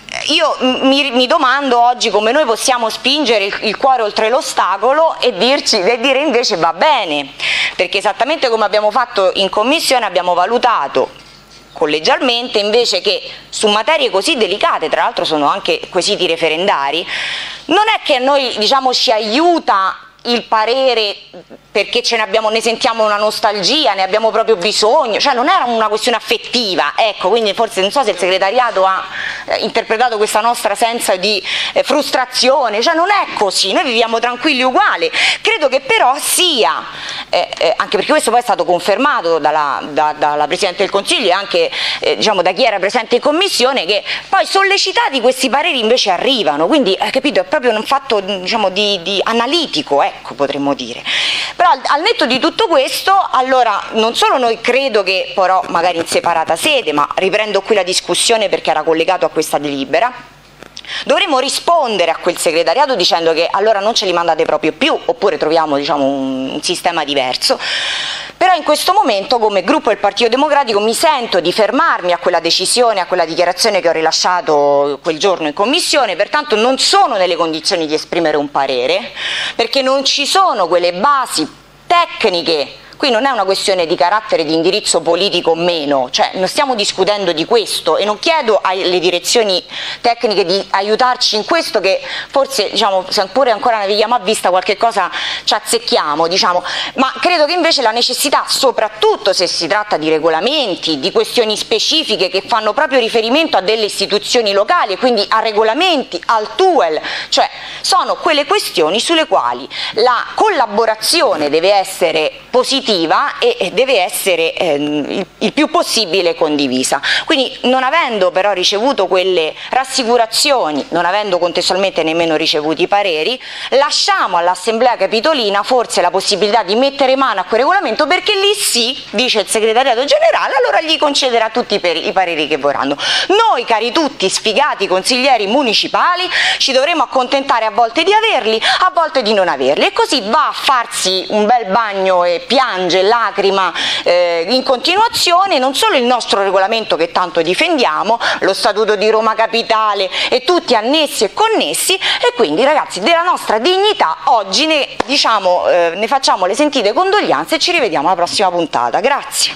io mi, mi domando oggi come noi possiamo spingere il, il cuore oltre l'ostacolo e, dirci, e dire invece va bene, perché esattamente come abbiamo fatto in commissione abbiamo valutato collegialmente invece che su materie così delicate, tra l'altro sono anche quesiti referendari, non è che a noi diciamo ci aiuta il parere perché ce ne, abbiamo, ne sentiamo una nostalgia, ne abbiamo proprio bisogno, cioè non era una questione affettiva, ecco, quindi forse non so se il segretariato ha eh, interpretato questa nostra senso di eh, frustrazione, cioè non è così, noi viviamo tranquilli uguali, credo che però sia, eh, eh, anche perché questo poi è stato confermato dalla, da, dalla Presidente del Consiglio e anche eh, diciamo, da chi era presente in commissione, che poi sollecitati questi pareri invece arrivano, quindi eh, capito, è proprio un fatto diciamo, di, di analitico, ecco potremmo dire. Però al, al netto di tutto questo, allora non solo noi credo che però magari in separata sede, ma riprendo qui la discussione perché era collegato a questa delibera, dovremmo rispondere a quel segretariato dicendo che allora non ce li mandate proprio più oppure troviamo diciamo, un, un sistema diverso, però in questo momento come gruppo del Partito Democratico mi sento di fermarmi a quella decisione, a quella dichiarazione che ho rilasciato quel giorno in commissione, pertanto non sono nelle condizioni di esprimere un parere perché non ci sono quelle basi tecniche. Qui non è una questione di carattere di indirizzo politico o meno, cioè non stiamo discutendo di questo e non chiedo alle direzioni tecniche di aiutarci in questo che forse diciamo, se pure ancora navighiamo a vista qualche cosa ci azzecchiamo, diciamo, ma credo che invece la necessità, soprattutto se si tratta di regolamenti, di questioni specifiche che fanno proprio riferimento a delle istituzioni locali e quindi a regolamenti, al T U E L, cioè sono quelle questioni sulle quali la collaborazione deve essere positiva e deve essere eh, il, il più possibile condivisa. Quindi non avendo però ricevuto quelle rassicurazioni, non avendo contestualmente nemmeno ricevuto i pareri, lasciamo all'Assemblea Capitolina forse la possibilità di mettere mano a quel regolamento perché lì sì, dice il segretariato generale, allora gli concederà tutti i, peri, i pareri che vorranno. Noi cari tutti sfigati consiglieri municipali ci dovremo accontentare a volte di averli, a volte di non averli e così va a farsi un bel bagno e piange lacrima eh, in continuazione non solo il nostro regolamento che tanto difendiamo, lo Statuto di Roma Capitale e tutti annessi e connessi e quindi ragazzi della nostra dignità oggi ne, diciamo, eh, ne facciamo le sentite condoglianze e ci rivediamo alla prossima puntata. Grazie.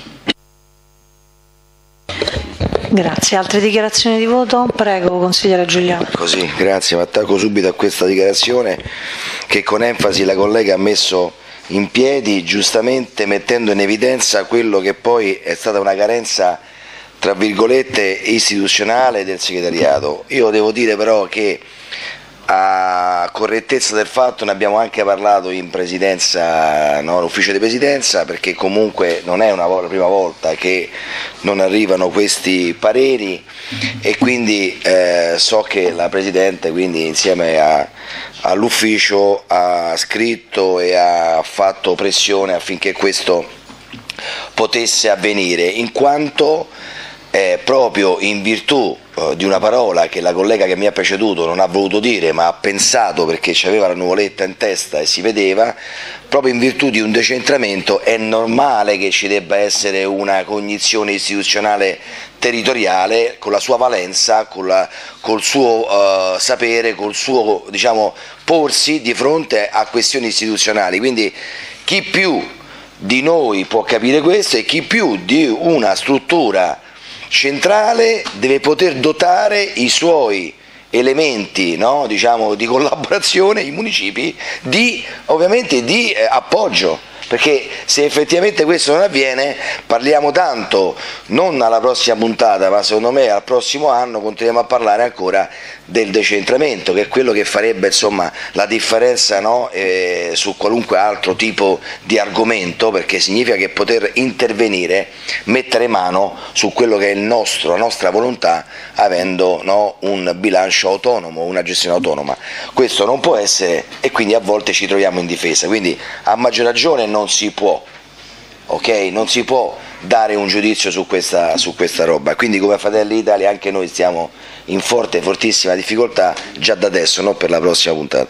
Grazie. Altre dichiarazioni di voto? Prego, consigliere Giuliano. Così, grazie, mi attacco subito a questa dichiarazione che con enfasi la collega ha messo in piedi, giustamente mettendo in evidenza quello che poi è stata una carenza, tra virgolette, istituzionale del segretariato. Io devo dire però che, a correttezza del fatto, ne abbiamo anche parlato in presidenza, no, l'ufficio di presidenza, perché comunque non è una la prima volta che non arrivano questi pareri, e quindi eh, so che la Presidente, quindi insieme a, all'ufficio, ha scritto e ha fatto pressione affinché questo potesse avvenire, in quanto eh, proprio in virtù di una parola che la collega che mi ha preceduto non ha voluto dire, ma ha pensato perché c'aveva la nuvoletta in testa e si vedeva, proprio in virtù di un decentramento è normale che ci debba essere una cognizione istituzionale territoriale con la sua valenza, con la, col suo uh, sapere, col suo, diciamo, porsi di fronte a questioni istituzionali. Quindi chi più di noi può capire questo e chi più di una struttura centrale deve poter dotare i suoi elementi, no, diciamo, di collaborazione, i municipi, di, ovviamente di eh, appoggio, perché se effettivamente questo non avviene parliamo tanto, non alla prossima puntata, ma secondo me al prossimo anno continuiamo a parlare ancora del decentramento, che è quello che farebbe, insomma, la differenza, no, eh, su qualunque altro tipo di argomento, perché significa che poter intervenire, mettere mano su quello che è il nostro, la nostra volontà, avendo, no, un bilancio autonomo, una gestione autonoma. Questo non può essere, e quindi a volte ci troviamo in difesa, quindi a maggior ragione non si può, ok? Non si può dare un giudizio su questa, su questa roba, quindi come Fratelli d'Italia anche noi stiamo in forte, fortissima difficoltà già da adesso, non per la prossima puntata.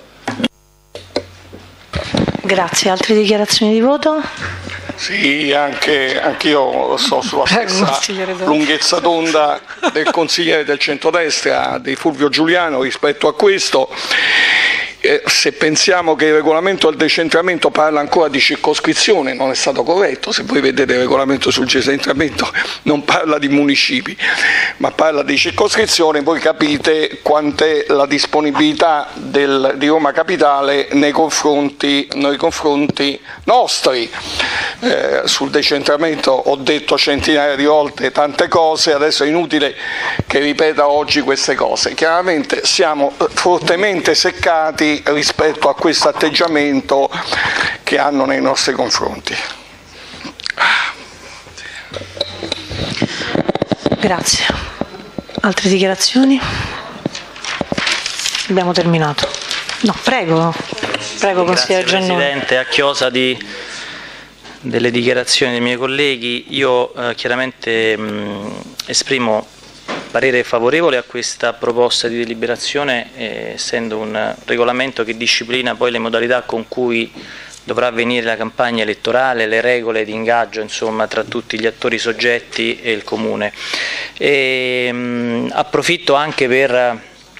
Grazie, altre dichiarazioni di voto? Sì, anche anch'io sto sulla stessa lunghezza d'onda del consigliere del centrodestra, di Fulvio Giuliano, rispetto a questo. Eh, se pensiamo che il regolamento del decentramento parla ancora di circoscrizione, non è stato corretto. Se voi vedete il regolamento sul decentramento non parla di municipi, ma parla di circoscrizione, voi capite quant'è la disponibilità del, di Roma Capitale nei confronti, nei confronti nostri. Eh, sul decentramento ho detto centinaia di volte tante cose, adesso è inutile che ripeta oggi queste cose. Chiaramente siamo fortemente seccati rispetto a questo atteggiamento che hanno nei nostri confronti. Grazie. Altre dichiarazioni? Abbiamo terminato. No, prego. Prego, consigliere Giannone. Presidente, a chiosa di, delle dichiarazioni dei miei colleghi, io eh, chiaramente mh, esprimo parere favorevole a questa proposta di deliberazione, eh, essendo un regolamento che disciplina poi le modalità con cui dovrà avvenire la campagna elettorale, le regole di ingaggio, insomma, tra tutti gli attori soggetti e il Comune. E, mh, approfitto anche per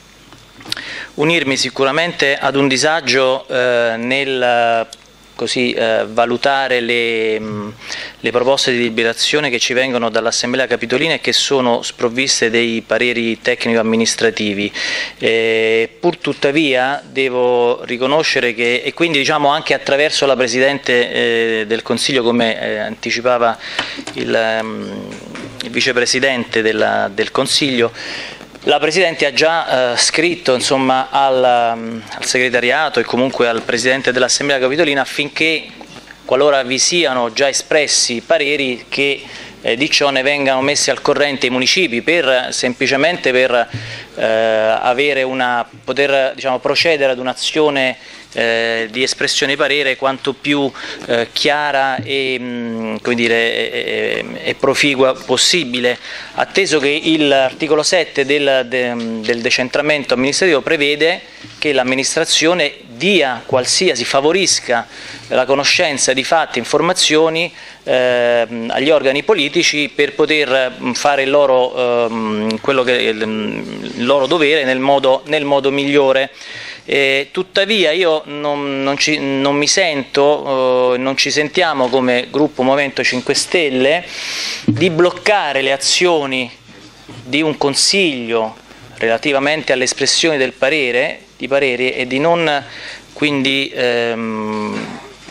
unirmi sicuramente ad un disagio eh, nel così eh, valutare le, mh, le proposte di deliberazione che ci vengono dall'Assemblea Capitolina e che sono sprovviste dei pareri tecnico-amministrativi. Eh, pur tuttavia devo riconoscere che, e quindi diciamo anche attraverso la Presidente eh, del Consiglio, come eh, anticipava il, um, il Vicepresidente della, del Consiglio, la Presidente ha già eh, scritto, insomma, al, um, al segretariato e comunque al Presidente dell'Assemblea Capitolina affinché, qualora vi siano già espressi pareri, che eh, di ciò ne vengano messi al corrente i municipi, per semplicemente per eh, avere una, poter, diciamo, procedere ad un'azione Eh, di espressione di parere quanto più eh, chiara e, mh, come dire, e, e proficua possibile, atteso che l'articolo sette del, de, del decentramento amministrativo prevede che l'amministrazione dia qualsiasi, favorisca la conoscenza di fatti e informazioni eh, agli organi politici per poter fare il loro, eh, quello che, il, il loro dovere nel modo, nel modo migliore. Eh, tuttavia io non, non, ci, non mi sento, eh, non ci sentiamo come gruppo Movimento cinque Stelle di bloccare le azioni di un Consiglio relativamente all'espressione del parere, di pareri, e di non quindi ehm,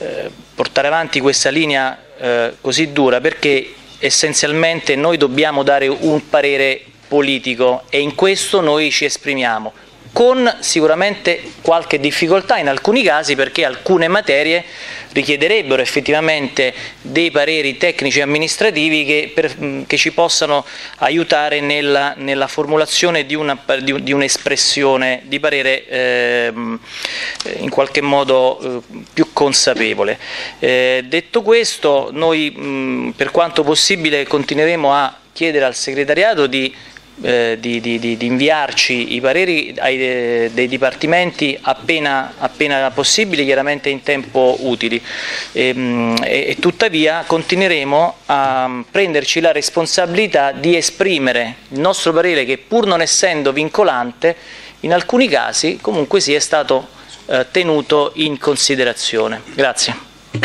eh, portare avanti questa linea eh, così dura, perché essenzialmente noi dobbiamo dare un parere politico e in questo noi ci esprimiamo, con sicuramente qualche difficoltà in alcuni casi, perché alcune materie richiederebbero effettivamente dei pareri tecnici e amministrativi che, per, che ci possano aiutare nella, nella formulazione di, una, di, di un'espressione di parere eh, in qualche modo eh, più consapevole. Eh, detto questo, noi mh, per quanto possibile continueremo a chiedere al segretariato di Eh, di, di, di inviarci i pareri ai, eh, dei dipartimenti appena, appena possibili, chiaramente in tempo utili, e, e, e tuttavia continueremo a prenderci la responsabilità di esprimere il nostro parere, che pur non essendo vincolante in alcuni casi comunque sia stato eh, tenuto in considerazione. Grazie.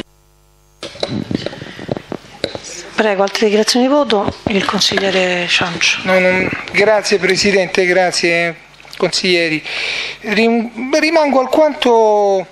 Prego, altre dichiarazioni di voto? Il consigliere Ciancio. No, no, grazie Presidente, grazie consiglieri. Rimango alquanto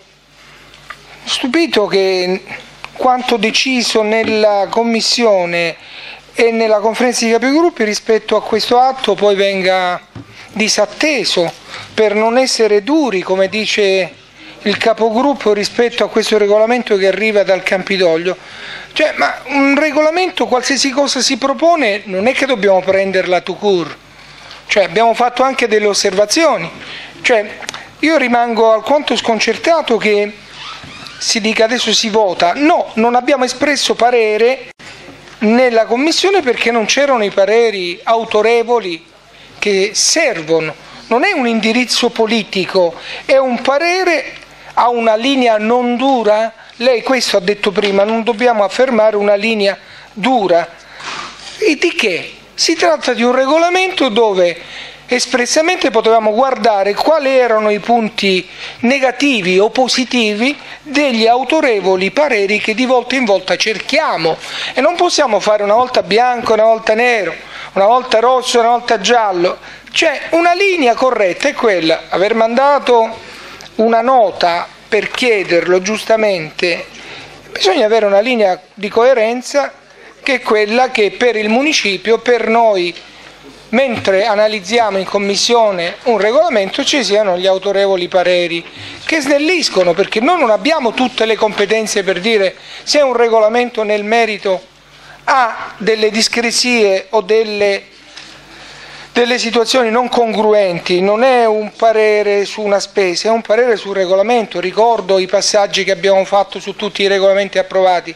stupito che quanto deciso nella Commissione e nella conferenza di capigruppi rispetto a questo atto poi venga disatteso per non essere duri, come dice il capogruppo, rispetto a questo regolamento che arriva dal Campidoglio. Cioè, ma un regolamento, qualsiasi cosa si propone, non è che dobbiamo prenderla tout court. Cioè, abbiamo fatto anche delle osservazioni. Cioè, io rimango alquanto sconcertato che si dica adesso si vota. No, non abbiamo espresso parere nella Commissione perché non c'erano i pareri autorevoli che servono. Non è un indirizzo politico, è un parere a una linea non dura. Lei questo ha detto prima, non dobbiamo affermare una linea dura. E di che? Si tratta di un regolamento dove espressamente potevamo guardare quali erano i punti negativi o positivi degli autorevoli pareri che di volta in volta cerchiamo. E non possiamo fare una volta bianco, una volta nero, una volta rosso, una volta giallo. Cioè, una linea corretta è quella, aver mandato una nota per chiederlo giustamente, bisogna avere una linea di coerenza che è quella che per il municipio, per noi, mentre analizziamo in commissione un regolamento, ci siano gli autorevoli pareri che snelliscono, perché noi non abbiamo tutte le competenze per dire se un regolamento nel merito ha delle discrasie o delle delle situazioni non congruenti. Non è un parere su una spesa, è un parere sul regolamento. Ricordo i passaggi che abbiamo fatto su tutti i regolamenti approvati.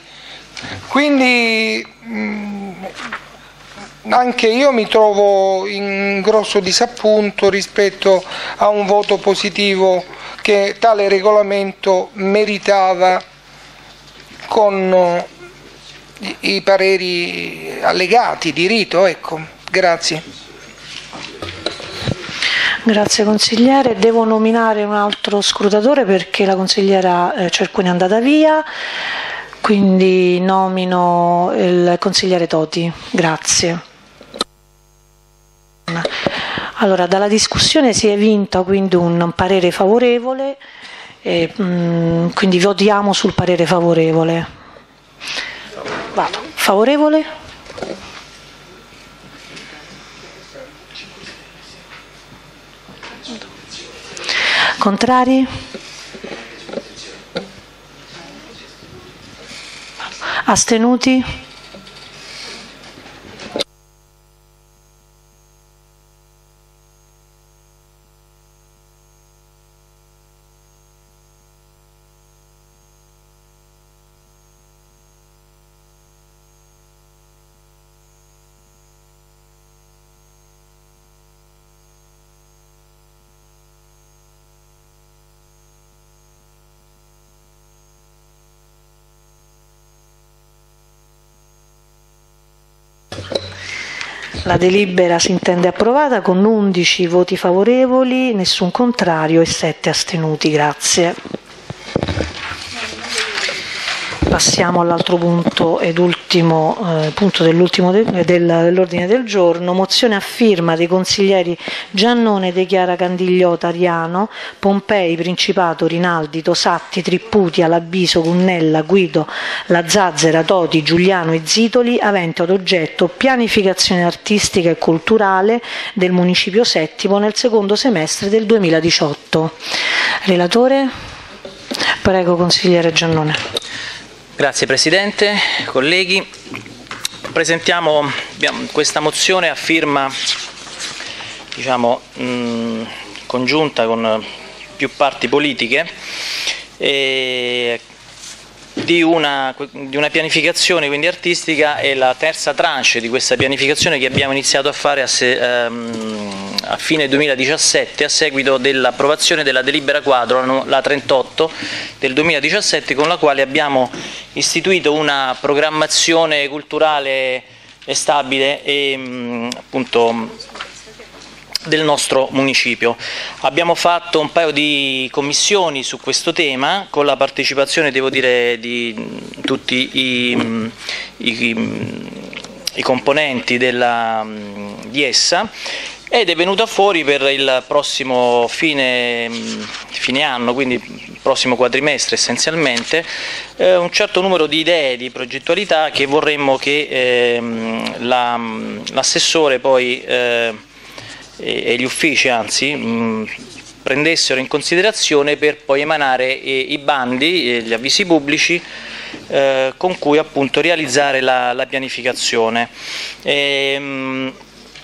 Quindi mh, anche io mi trovo in grosso disappunto rispetto a un voto positivo che tale regolamento meritava con i pareri allegati di rito. Ecco, grazie. Grazie consigliere. Devo nominare un altro scrutatore perché la consigliera eh, Cerconi è andata via, quindi nomino il consigliere Toti. Grazie. Allora, dalla discussione si è evinto quindi un parere favorevole, e, mh, quindi votiamo sul parere favorevole. Vado. Favorevole? Contrari? Astenuti? La delibera si intende approvata con undici voti favorevoli, nessun contrario e sette astenuti. Grazie. passiamo all'altro punto ed ultimo eh, punto dell'ultimo de, del, dell'ordine del giorno, mozione a firma dei consiglieri Giannone, De Chiara, Candigliota, Ariano, Pompei, Principato, Rinaldi, Tosatti, Tripputi, Alabiso, Cunnella, Guido, La Zazzera, Toti, Giuliano e Zitoli, avente ad oggetto pianificazione artistica e culturale del Municipio Settimo nel secondo semestre del duemiladiciotto. Relatore? Prego, consigliere Giannone. Grazie Presidente, colleghi. Presentiamo questa mozione a firma, diciamo, mh, congiunta con più parti politiche e di una, di una pianificazione quindi artistica, e la terza tranche di questa pianificazione che abbiamo iniziato a fare a, se, ehm, a fine duemiladiciassette a seguito dell'approvazione della delibera quadro, la trentotto del duemiladiciassette, con la quale abbiamo istituito una programmazione culturale stabile e mh, appunto del nostro municipio. Abbiamo fatto un paio di commissioni su questo tema con la partecipazione, devo dire, di tutti i, i, i componenti della, di essa, ed è venuta fuori per il prossimo fine, fine anno, quindi il prossimo quadrimestre essenzialmente, eh, un certo numero di idee, di progettualità che vorremmo che eh, la, l'assessore poi eh, e gli uffici anzi mh, prendessero in considerazione per poi emanare eh, i bandi, eh, gli avvisi pubblici eh, con cui appunto realizzare la, la pianificazione. E, mh,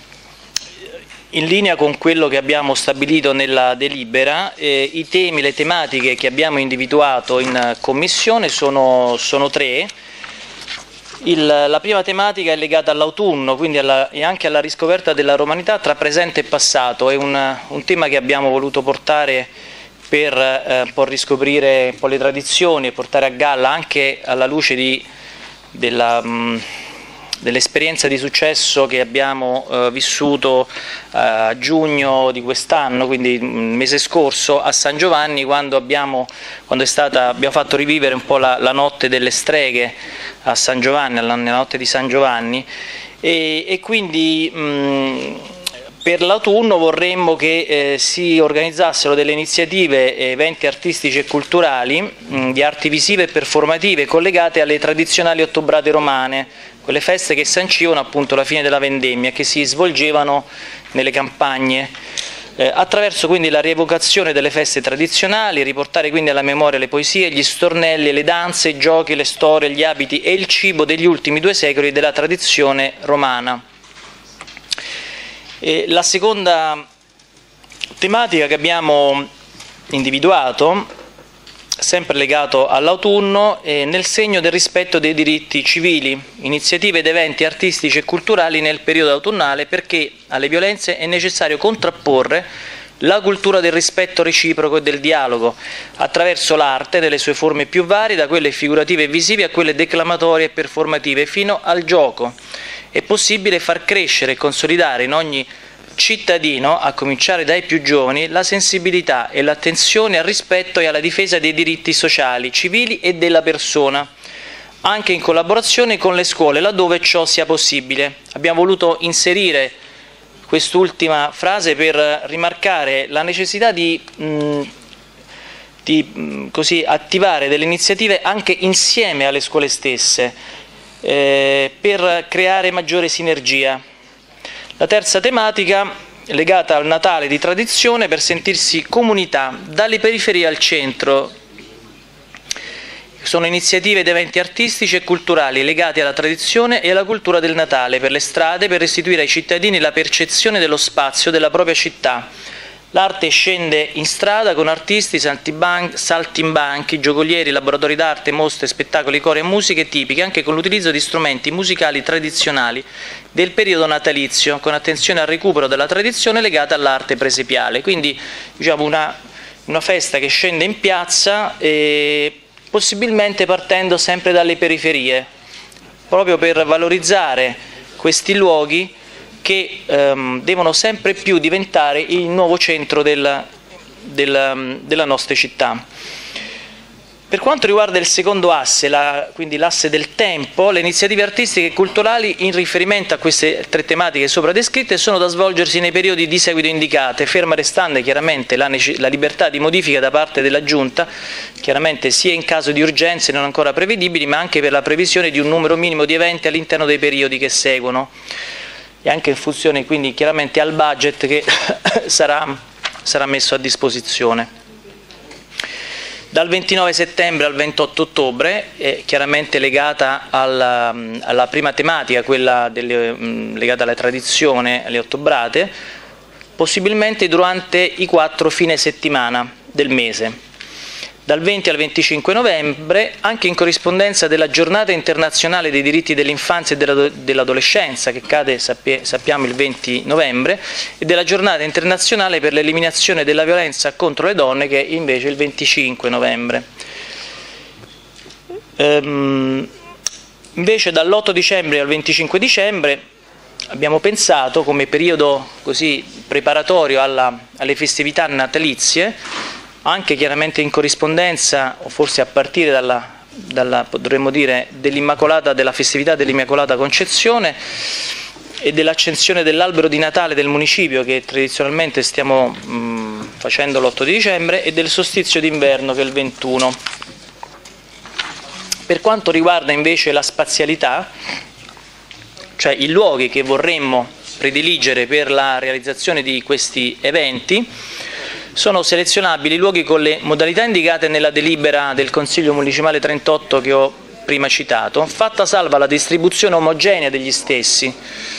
in linea con quello che abbiamo stabilito nella delibera, eh, i temi, le tematiche che abbiamo individuato in commissione sono, sono tre. Il, la prima tematica è legata all'autunno, quindi alla, e anche alla riscoperta della romanità tra presente e passato. È un, un tema che abbiamo voluto portare per eh, un po' riscoprire un po' le tradizioni e portare a galla anche alla luce di, della, mh, dell'esperienza di successo che abbiamo eh, vissuto eh, a giugno di quest'anno, quindi il mese scorso a San Giovanni, quando abbiamo, quando è stata, abbiamo fatto rivivere un po' la, la notte delle streghe a San Giovanni, nella notte di San Giovanni, e, e quindi mh, per l'autunno vorremmo che eh, si organizzassero delle iniziative, eventi artistici e culturali, mh, di arti visive e performative collegate alle tradizionali ottobrate romane, quelle feste che sancivano appunto la fine della vendemmia, che si svolgevano nelle campagne, eh, attraverso quindi la rievocazione delle feste tradizionali, riportare quindi alla memoria le poesie, gli stornelli, le danze, i giochi, le storie, gli abiti e il cibo degli ultimi due secoli della tradizione romana. E la seconda tematica che abbiamo individuato, sempre legato all'autunno, è nel segno del rispetto dei diritti civili, iniziative ed eventi artistici e culturali nel periodo autunnale, perché alle violenze è necessario contrapporre la cultura del rispetto reciproco e del dialogo, attraverso l'arte nelle sue forme più varie, da quelle figurative e visive a quelle declamatorie e performative, fino al gioco. È possibile far crescere e consolidare in ogni cittadino, a cominciare dai più giovani, la sensibilità e l'attenzione al rispetto e alla difesa dei diritti sociali, civili e della persona, anche in collaborazione con le scuole, laddove ciò sia possibile. Abbiamo voluto inserire quest'ultima frase per rimarcare la necessità di, mh, di mh, così, attivare delle iniziative anche insieme alle scuole stesse, eh, per creare maggiore sinergia. La terza tematica è legata al Natale di tradizione, per sentirsi comunità dalle periferie al centro. Sono iniziative ed eventi artistici e culturali legati alla tradizione e alla cultura del Natale, per le strade, per restituire ai cittadini la percezione dello spazio della propria città. L'arte scende in strada con artisti, saltimbanchi, giocolieri, laboratori d'arte, mostre, spettacoli, cori e musiche tipiche, anche con l'utilizzo di strumenti musicali tradizionali del periodo natalizio, con attenzione al recupero della tradizione legata all'arte presepiale. Quindi diciamo una, una festa che scende in piazza, e possibilmente partendo sempre dalle periferie, proprio per valorizzare questi luoghi che ehm, devono sempre più diventare il nuovo centro del, del, della nostra città. Per quanto riguarda il secondo asse, la, quindi l'asse del tempo, le iniziative artistiche e culturali in riferimento a queste tre tematiche sopra descritte sono da svolgersi nei periodi di seguito indicate, ferma restando chiaramente la, la libertà di modifica da parte della Giunta, chiaramente sia in caso di urgenze non ancora prevedibili, ma anche per la previsione di un numero minimo di eventi all'interno dei periodi che seguono, e anche in funzione quindi chiaramente al budget che sarà, sarà messo a disposizione. Dal ventinove settembre al ventotto ottobre, è chiaramente legata alla, alla prima tematica, quella delle, mh, legata alla tradizione, alle ottobrate, possibilmente durante i quattro fine settimana del mese. Dal venti al venticinque novembre, anche in corrispondenza della Giornata internazionale dei diritti dell'infanzia e dell'adolescenza, che cade, sappiamo, il venti novembre, e della Giornata internazionale per l'eliminazione della violenza contro le donne, che è invece il venticinque novembre. Ehm, invece dall'otto dicembre al venticinque dicembre abbiamo pensato, come periodo così preparatorio alla, alle festività natalizie, anche chiaramente in corrispondenza, o forse a partire dalla, dalla dovremmo dire, dell'Immacolata, della festività dell'Immacolata Concezione e dell'accensione dell'albero di Natale del municipio, che tradizionalmente stiamo mh, facendo l'otto di dicembre, e del solstizio d'inverno, che è il ventuno. Per quanto riguarda invece la spazialità, cioè i luoghi che vorremmo prediligere per la realizzazione di questi eventi, sono selezionabili luoghi con le modalità indicate nella delibera del Consiglio Municipale trentotto che ho prima citato, fatta salva la distribuzione omogenea degli stessi.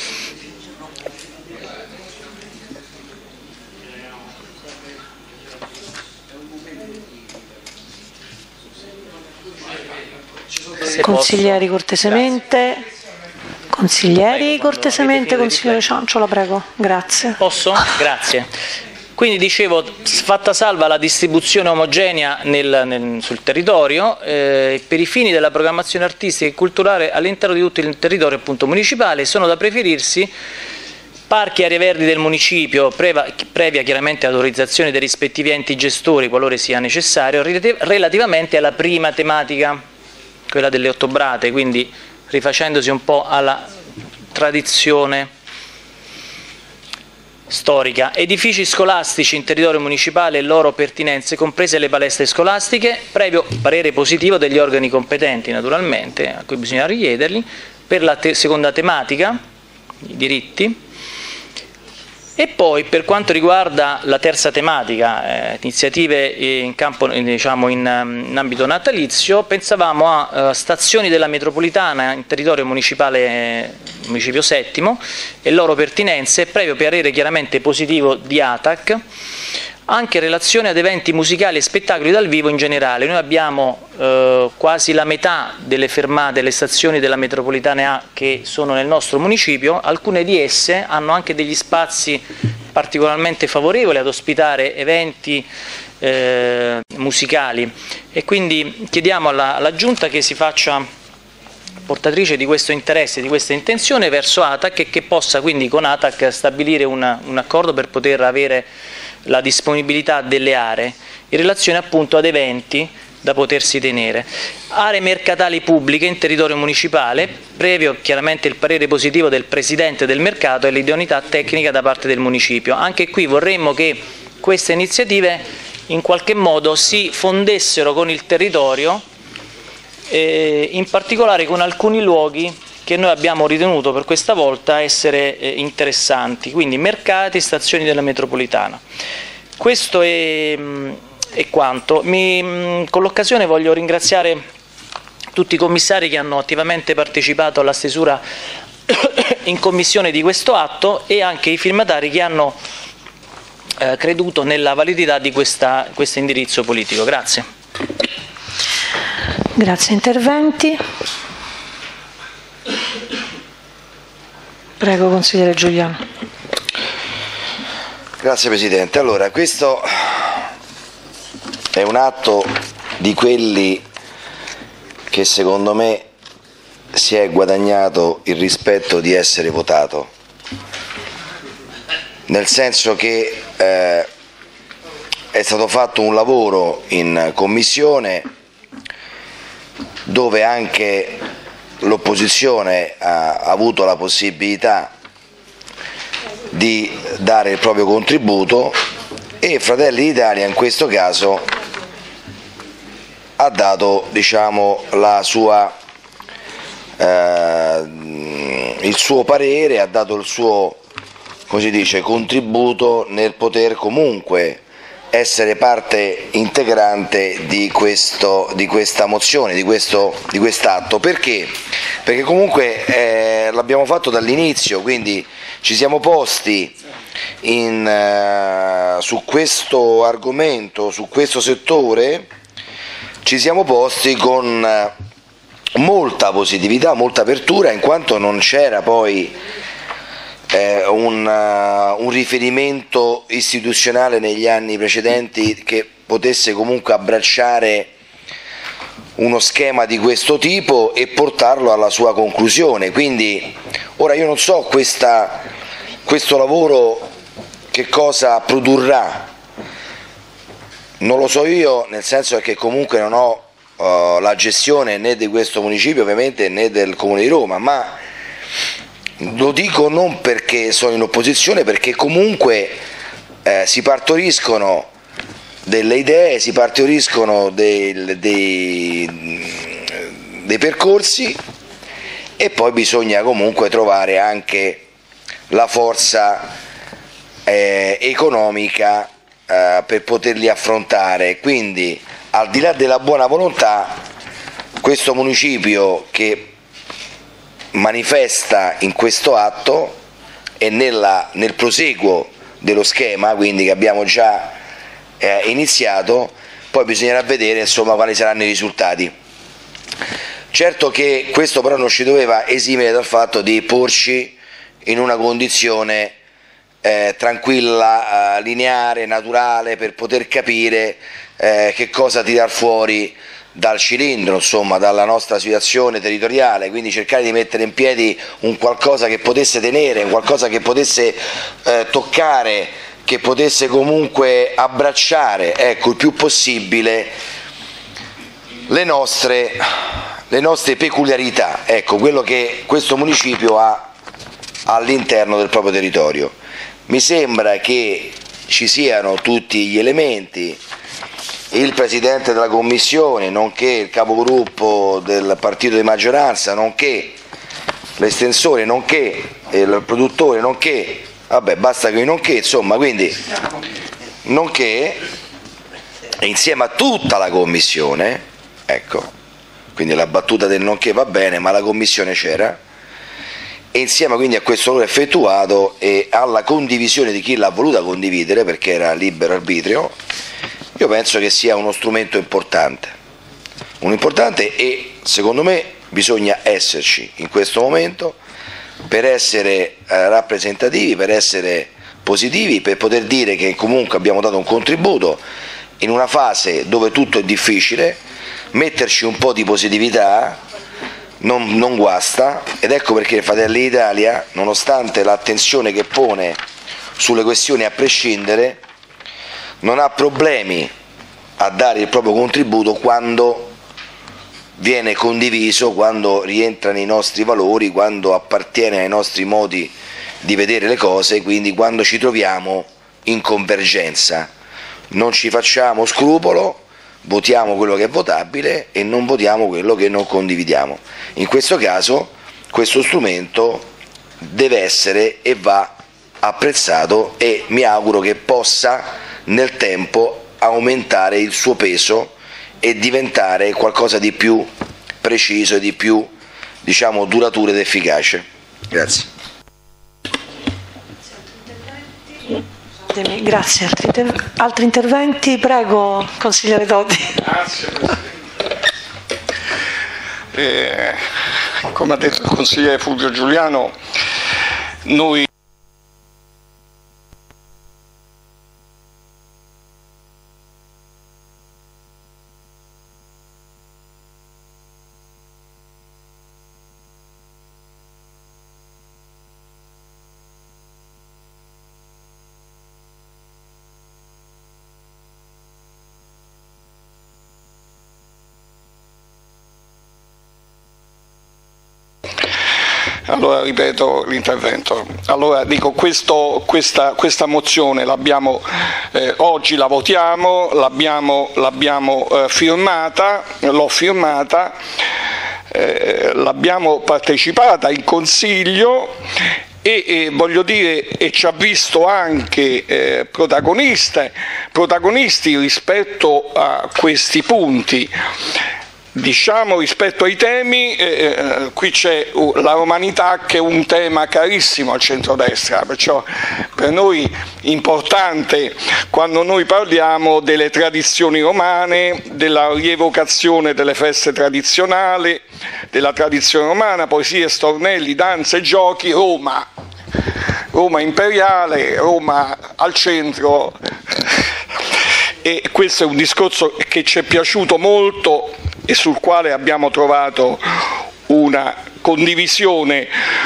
Consiglieri cortesemente, consiglieri cortesemente, consigliere Ciancio, la prego, grazie. Posso? Grazie. Quindi dicevo, fatta salva la distribuzione omogenea nel, nel, sul territorio, eh, per i fini della programmazione artistica e culturale all'interno di tutto il territorio appunto municipale, sono da preferirsi parchi e aree verdi del municipio, previa, previa chiaramente autorizzazione dei rispettivi enti gestori qualora sia necessario, relativamente alla prima tematica, quella delle ottobrate, quindi rifacendosi un po' alla tradizione storica. Edifici scolastici in territorio municipale e loro pertinenze, comprese le palestre scolastiche, previo parere positivo degli organi competenti naturalmente, a cui bisogna richiederli, per la te- seconda tematica, i diritti. E poi per quanto riguarda la terza tematica, eh, iniziative in, campo, diciamo in, in ambito natalizio, pensavamo a uh, stazioni della metropolitana in territorio municipale, municipio settimo, e loro pertinenze, previo parere chiaramente positivo di A T A C, anche in relazione ad eventi musicali e spettacoli dal vivo in generale. Noi abbiamo eh, quasi la metà delle fermate, delle stazioni della metropolitana A che sono nel nostro municipio, alcune di esse hanno anche degli spazi particolarmente favorevoli ad ospitare eventi eh, musicali, e quindi chiediamo alla, alla Giunta che si faccia portatrice di questo interesse, di questa intenzione verso A T A C, e che possa quindi con A T A C stabilire una, un accordo per poter avere la disponibilità delle aree in relazione appunto ad eventi da potersi tenere. Aree mercatali pubbliche in territorio municipale, previo chiaramente il parere positivo del Presidente del mercato e l'idoneità tecnica da parte del municipio. Anche qui vorremmo che queste iniziative in qualche modo si fondessero con il territorio, eh, in particolare con alcuni luoghi che noi abbiamo ritenuto per questa volta essere eh, interessanti, quindi mercati, stazioni della metropolitana. Questo è, è quanto. Mi, con l'occasione voglio ringraziare tutti i commissari che hanno attivamente partecipato alla stesura in commissione di questo atto, e anche i firmatari che hanno eh, creduto nella validità di questa, questo indirizzo politico. Grazie. Grazie. Interventi? Prego, consigliere Giuliano. Grazie Presidente. Allora, questo è un atto di quelli che secondo me si è guadagnato il rispetto di essere votato, nel senso che eh, è stato fatto un lavoro in commissione dove anche l'opposizione ha avuto la possibilità di dare il proprio contributo e Fratelli d'Italia in questo caso ha dato, diciamo, la sua, eh, il suo parere, ha dato il suo, come si dice, contributo nel poter comunque essere parte integrante di, questo, di questa mozione, di questo di quest'atto. Perché? Perché comunque eh, l'abbiamo fatto dall'inizio, quindi ci siamo posti in, uh, su questo argomento, su questo settore, ci siamo posti con uh, molta positività, molta apertura, in quanto non c'era poi Eh, un, uh, un riferimento istituzionale negli anni precedenti che potesse comunque abbracciare uno schema di questo tipo e portarlo alla sua conclusione. Quindi ora io non so questa, questo lavoro che cosa produrrà, non lo so io, nel senso che comunque non ho uh, la gestione né di questo municipio ovviamente né del Comune di Roma, ma lo dico non perché sono in opposizione, perché comunque eh, si partoriscono delle idee, si partoriscono dei, dei, dei percorsi e poi bisogna comunque trovare anche la forza eh, economica eh, per poterli affrontare. Quindi al di là della buona volontà, questo municipio che manifesta in questo atto e nella, nel proseguo dello schema, quindi che abbiamo già eh, iniziato, poi bisognerà vedere insomma quali saranno i risultati. Certo che questo però non ci doveva esimere dal fatto di porci in una condizione eh, tranquilla, eh, lineare, naturale, per poter capire eh, che cosa tirar fuori dal cilindro, insomma, dalla nostra situazione territoriale, quindi cercare di mettere in piedi un qualcosa che potesse tenere, un qualcosa che potesse eh, toccare, che potesse comunque abbracciare, ecco, il più possibile le nostre, le nostre peculiarità, ecco, quello che questo municipio ha all'interno del proprio territorio. Mi sembra che ci siano tutti gli elementi. Il Presidente della Commissione, nonché il capogruppo del partito di maggioranza, nonché l'estensore, nonché il produttore, nonché, vabbè basta che nonché, insomma, quindi nonché, insieme a tutta la Commissione, ecco, quindi la battuta del nonché va bene, ma la Commissione c'era, e insieme quindi a questo lavoro effettuato e alla condivisione di chi l'ha voluta condividere, perché era libero arbitrio, io penso che sia uno strumento importante, un importante e secondo me bisogna esserci in questo momento per essere eh, rappresentativi, per essere positivi, per poter dire che comunque abbiamo dato un contributo in una fase dove tutto è difficile, metterci un po' di positività non, non guasta, ed ecco perché Fratelli d'Italia, nonostante l'attenzione che pone sulle questioni a prescindere, non ha problemi a dare il proprio contributo quando viene condiviso, quando rientra nei nostri valori, quando appartiene ai nostri modi di vedere le cose, quindi quando ci troviamo in convergenza. Non ci facciamo scrupolo, votiamo quello che è votabile e non votiamo quello che non condividiamo. In questo caso questo strumento deve essere e va apprezzato e mi auguro che possa nel tempo aumentare il suo peso e diventare qualcosa di più preciso e di più, diciamo, duraturo ed efficace. Grazie. Grazie. Altri, inter- altri interventi? Prego, consigliere Todi. Grazie Presidente. Eh, come ha detto il consigliere Fulvio Giuliano, noi allora ripeto l'intervento. Allora dico, questo, questa, questa mozione l'abbiamo, eh, oggi la votiamo, l'abbiamo, l'abbiamo eh, firmata, l'ho firmata, eh, l'abbiamo partecipata in Consiglio e, e voglio dire, e ci ha visto anche eh, protagoniste, protagonisti rispetto a questi punti. Diciamo, rispetto ai temi, eh, qui c'è la romanità che è un tema carissimo al centrodestra, perciò per noi importante quando noi parliamo delle tradizioni romane, della rievocazione delle feste tradizionali, della tradizione romana, poesie, stornelli, danze, giochi, Roma, Roma imperiale, Roma al centro, e questo è un discorso che ci è piaciuto molto e sul quale abbiamo trovato una condivisione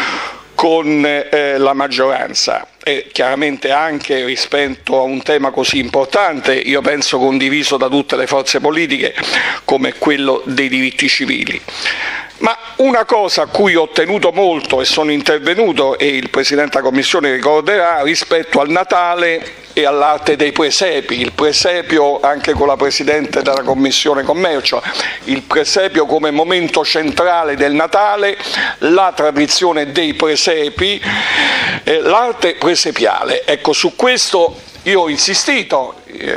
con eh, la maggioranza, e chiaramente anche rispetto a un tema così importante, io penso condiviso da tutte le forze politiche, come quello dei diritti civili. Ma una cosa a cui ho tenuto molto e sono intervenuto, e il Presidente della Commissione ricorderà, rispetto al Natale e all'arte dei presepi, il presepio, anche con la Presidente della Commissione Commercio, il presepio come momento centrale del Natale, la tradizione dei presepi, eh, l'arte presepiale. Ecco, su questo io ho insistito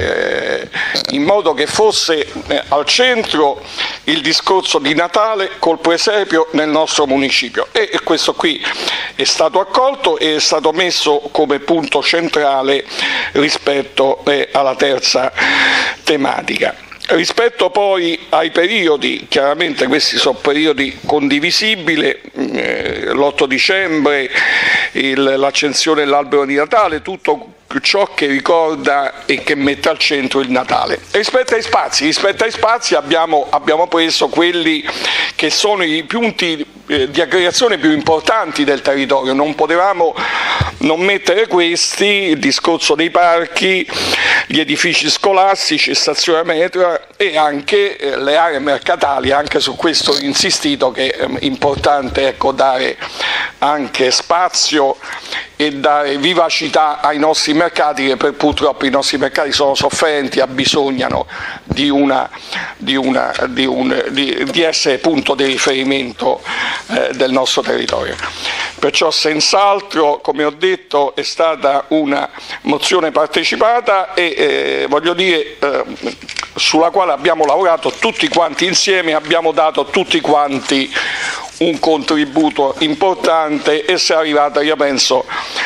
eh, in modo che fosse eh, al centro il discorso di Natale col presepio nel nostro municipio, e, e questo qui è stato accolto e è stato messo come punto centrale rispetto eh, alla terza tematica. Rispetto poi ai periodi, chiaramente questi sono periodi condivisibili, eh, l'otto dicembre, l'accensione dell'albero di Natale, tutto ciò che ricorda e che mette al centro il Natale. Rispetto ai spazi, rispetto ai spazi abbiamo, abbiamo preso quelli che sono i punti eh, di aggregazione più importanti del territorio, non potevamo non mettere questi, il discorso dei parchi, gli edifici scolastici, stazione metro e anche eh, le aree mercatali. Anche su questo ho insistito che è importante, ecco, dare anche spazio e dare vivacità ai nostri mercati, che per purtroppo i nostri mercati sono sofferenti, abbisognano di, una, di, una, di, un, di, di essere punto di riferimento eh, del nostro territorio. Perciò senz'altro, come ho detto, è stata una mozione partecipata e eh, voglio dire eh, sulla quale abbiamo lavorato tutti quanti insieme, abbiamo dato tutti quanti un contributo importante e si è arrivata, io penso,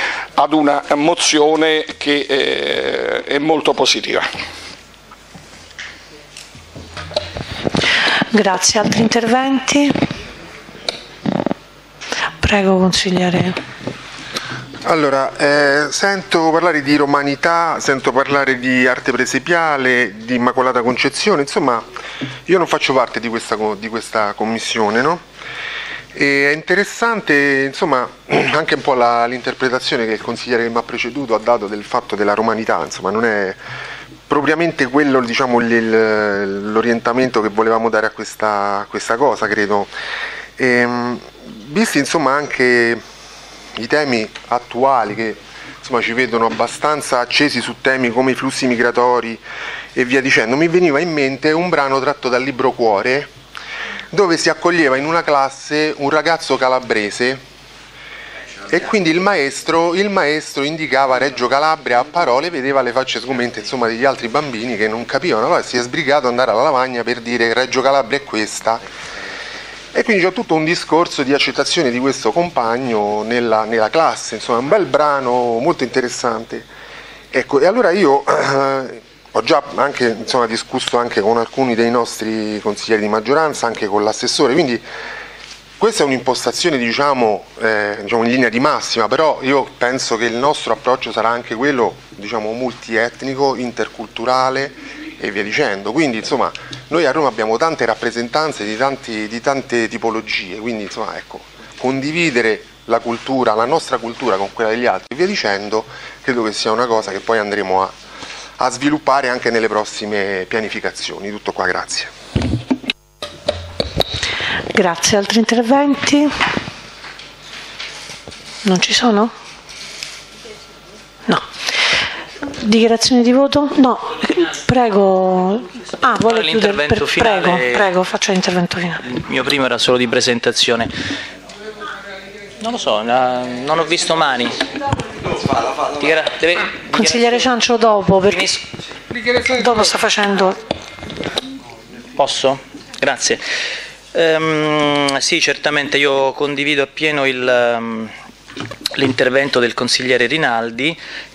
ad una mozione che eh, è molto positiva. Grazie. Altri interventi? Prego, consigliere. Allora, eh, sento parlare di romanità, sento parlare di arte presepiale, di Immacolata Concezione, insomma io non faccio parte di questa, di questa commissione, no? E è interessante, insomma, anche un po' la, l'interpretazione che il consigliere che mi ha preceduto ha dato del fatto della romanità, insomma non è propriamente quello, diciamo, l'orientamento che volevamo dare a questa, a questa cosa, credo. E, visti insomma anche i temi attuali che insomma ci vedono abbastanza accesi su temi come i flussi migratori e via dicendo, mi veniva in mente un brano tratto dal libro Cuore, dove si accoglieva in una classe un ragazzo calabrese e quindi il maestro, il maestro indicava Reggio Calabria a parole, vedeva le facce sgomenti insomma degli altri bambini che non capivano, poi si è sbrigato ad andare alla lavagna per dire Reggio Calabria è questa, e quindi c'è tutto un discorso di accettazione di questo compagno nella, nella classe, insomma un bel brano molto interessante. Ecco, e allora io eh, ho già anche, insomma, discusso anche con alcuni dei nostri consiglieri di maggioranza, anche con l'assessore, quindi questa è un'impostazione, diciamo, eh, diciamo in linea di massima, però io penso che il nostro approccio sarà anche quello, diciamo, multietnico, interculturale e via dicendo. Quindi insomma noi a Roma abbiamo tante rappresentanze di, tanti, di tante tipologie, quindi insomma ecco, condividere la cultura, la nostra cultura con quella degli altri e via dicendo, credo che sia una cosa che poi andremo a, a sviluppare anche nelle prossime pianificazioni. Tutto qua, grazie. Grazie. Altri interventi? Non ci sono? No. Dichiarazione di voto? No, prego. Ah, vuole chiudere? Per, finale, prego, prego, faccia l'intervento finale. Il mio primo era solo di presentazione. Non lo so, non ho visto mani. Dichiara, deve, Consigliere Ciancio dopo, perché dopo sta facendo... Posso? Grazie. Um, sì, certamente io condivido appieno il, um, l'intervento del consigliere Rinaldi.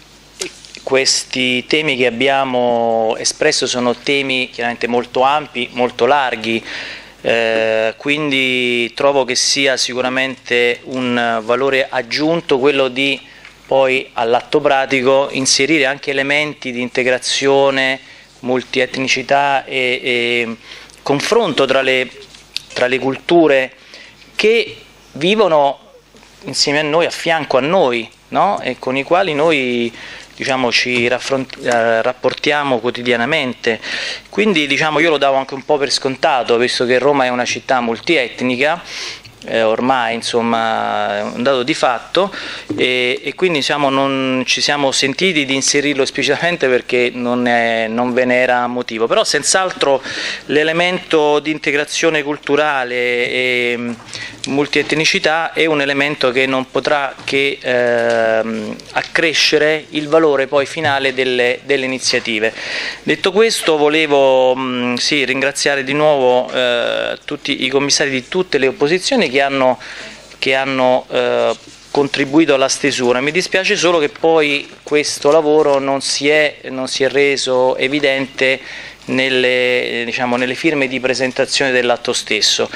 Questi temi che abbiamo espresso sono temi chiaramente molto ampi, molto larghi, eh, quindi trovo che sia sicuramente un valore aggiunto quello di poi all'atto pratico inserire anche elementi di integrazione, multietnicità e, e confronto tra le, tra le culture che vivono insieme a noi, a fianco a noi, no? E con i quali noi diciamo, ci eh, rapportiamo quotidianamente. Quindi diciamo, io lo davo anche un po' per scontato, visto che Roma è una città multietnica, eh, ormai insomma è un dato di fatto, e, e quindi diciamo, non ci siamo sentiti di inserirlo esplicitamente perché non, è, non ve ne era motivo, però senz'altro l'elemento di integrazione culturale e multietnicità è un elemento che non potrà che eh, accrescere il valore poi finale delle, delle iniziative. Detto questo, volevo mh, sì, ringraziare di nuovo eh, tutti i commissari di tutte le opposizioni che hanno, che hanno eh, contribuito alla stesura. Mi dispiace solo che poi questo lavoro non si è, non si è reso evidente Nelle, diciamo, nelle firme di presentazione dell'atto stesso.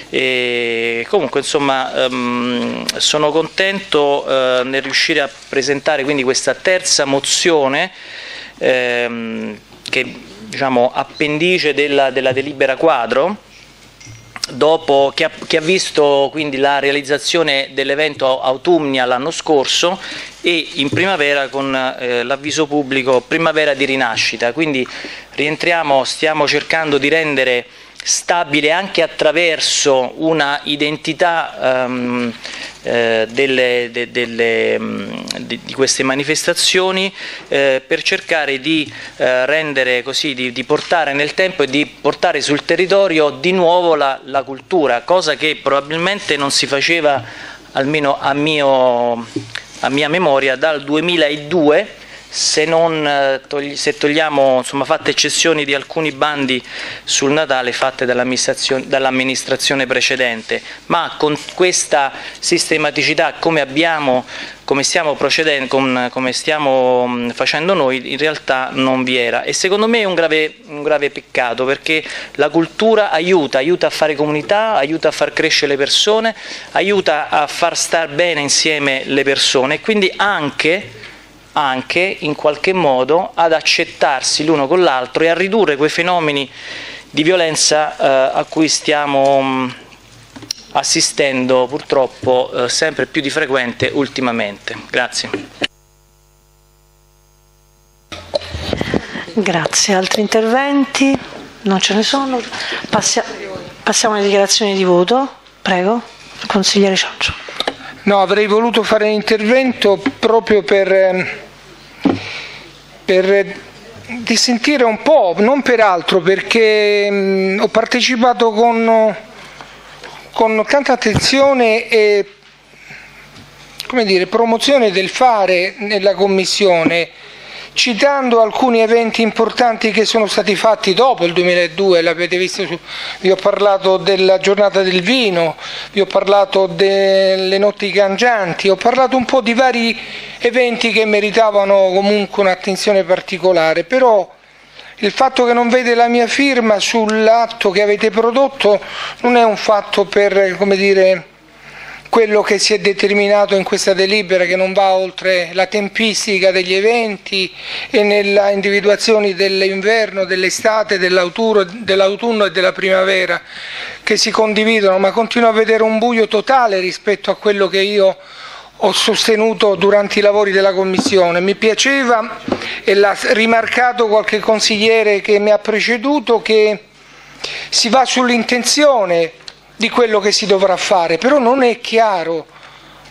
E comunque insomma um, sono contento uh, nel riuscire a presentare quindi questa terza mozione um, che diciamo appendice della, della delibera quadro, dopo che ha, che ha visto quindi la realizzazione dell'evento Autumnia l'anno scorso e in primavera con eh, l'avviso pubblico Primavera di Rinascita. Quindi rientriamo, stiamo cercando di rendere stabile anche attraverso una identità um, eh, delle, de, delle, um, di, di queste manifestazioni eh, per cercare di eh, rendere così, di, di portare nel tempo e di portare sul territorio di nuovo la, la cultura, cosa che probabilmente non si faceva, almeno a, mio, a mia memoria, dal duemiladue, se, non, togli, se togliamo, insomma, fatte eccezioni di alcuni bandi sul Natale fatte dall'amministrazione, dall'amministrazione precedente, ma con questa sistematicità come abbiamo, come stiamo procedendo, com, come stiamo facendo noi, in realtà non vi era. E secondo me è un grave, un grave peccato, perché la cultura aiuta, aiuta a fare comunità, aiuta a far crescere le persone, aiuta a far star bene insieme le persone e quindi anche anche in qualche modo ad accettarsi l'uno con l'altro e a ridurre quei fenomeni di violenza eh, a cui stiamo mh, assistendo purtroppo eh, sempre più di frequente ultimamente. Grazie. Grazie. Altri interventi? Non ce ne sono. Passia- passiamo alle dichiarazioni di voto. Prego, consigliere Ciancio. No, avrei voluto fare un intervento proprio per, per dissentire un po', non per altro, perché mh, ho partecipato con, con tanta attenzione e come dire, promozione del fare nella Commissione, citando alcuni eventi importanti che sono stati fatti dopo il duemiladue, l'avete visto, vi ho parlato della giornata del vino, vi ho parlato delle notti cangianti, ho parlato un po' di vari eventi che meritavano comunque un'attenzione particolare, però il fatto che non vede la mia firma sull'atto che avete prodotto non è un fatto per, come dire, quello che si è determinato in questa delibera, che non va oltre la tempistica degli eventi e nella individuazione dell'inverno, dell'estate, dell'autunno e della primavera che si condividono, ma continuo a vedere un buio totale rispetto a quello che io ho sostenuto durante i lavori della Commissione. Mi piaceva, e l'ha rimarcato qualche consigliere che mi ha preceduto, che si va sull'intenzione di quello che si dovrà fare, però non è chiaro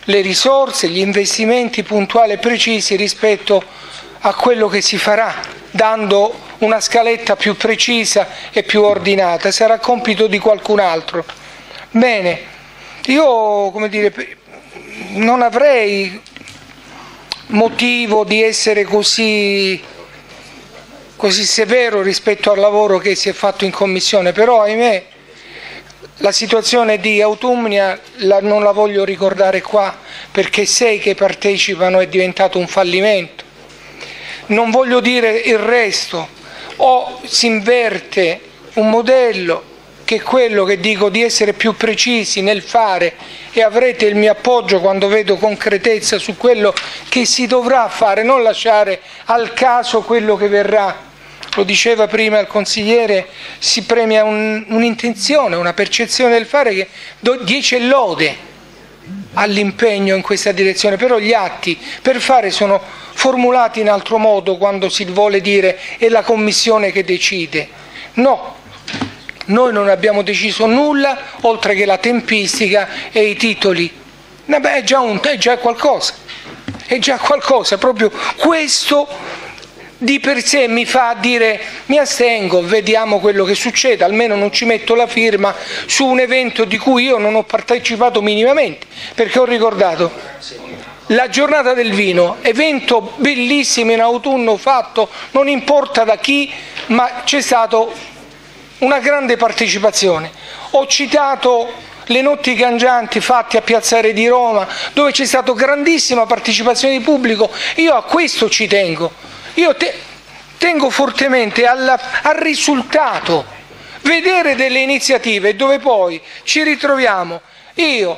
le risorse, gli investimenti puntuali e precisi rispetto a quello che si farà, dando una scaletta più precisa e più ordinata. Sarà compito di qualcun altro. Bene, io, come dire, non avrei motivo di essere così, così severo rispetto al lavoro che si è fatto in Commissione, però ahimè la situazione di Autumnia la, non la voglio ricordare qua, perché sei che partecipano è diventato un fallimento. Non voglio dire il resto, o si inverte un modello che è quello che dico di essere più precisi nel fare, e avrete il mio appoggio quando vedo concretezza su quello che si dovrà fare, non lasciare al caso quello che verrà. Lo diceva prima il consigliere, si premia un, un'intenzione, una percezione del fare che dice lode all'impegno in questa direzione, però gli atti per fare sono formulati in altro modo quando si vuole dire è la Commissione che decide. No, noi non abbiamo deciso nulla oltre che la tempistica e i titoli. Vabbè, è già, un, è già qualcosa, è già qualcosa, proprio questo di per sé mi fa dire mi astengo, vediamo quello che succede, almeno non ci metto la firma su un evento di cui io non ho partecipato minimamente, perché ho ricordato la giornata del vino, evento bellissimo in autunno fatto, non importa da chi, ma c'è stata una grande partecipazione. Ho citato le notti cangianti fatte a Piazzale di Roma, dove c'è stata grandissima partecipazione di pubblico. Io a questo ci tengo. Io te, tengo fortemente alla, al risultato, vedere delle iniziative dove poi ci ritroviamo io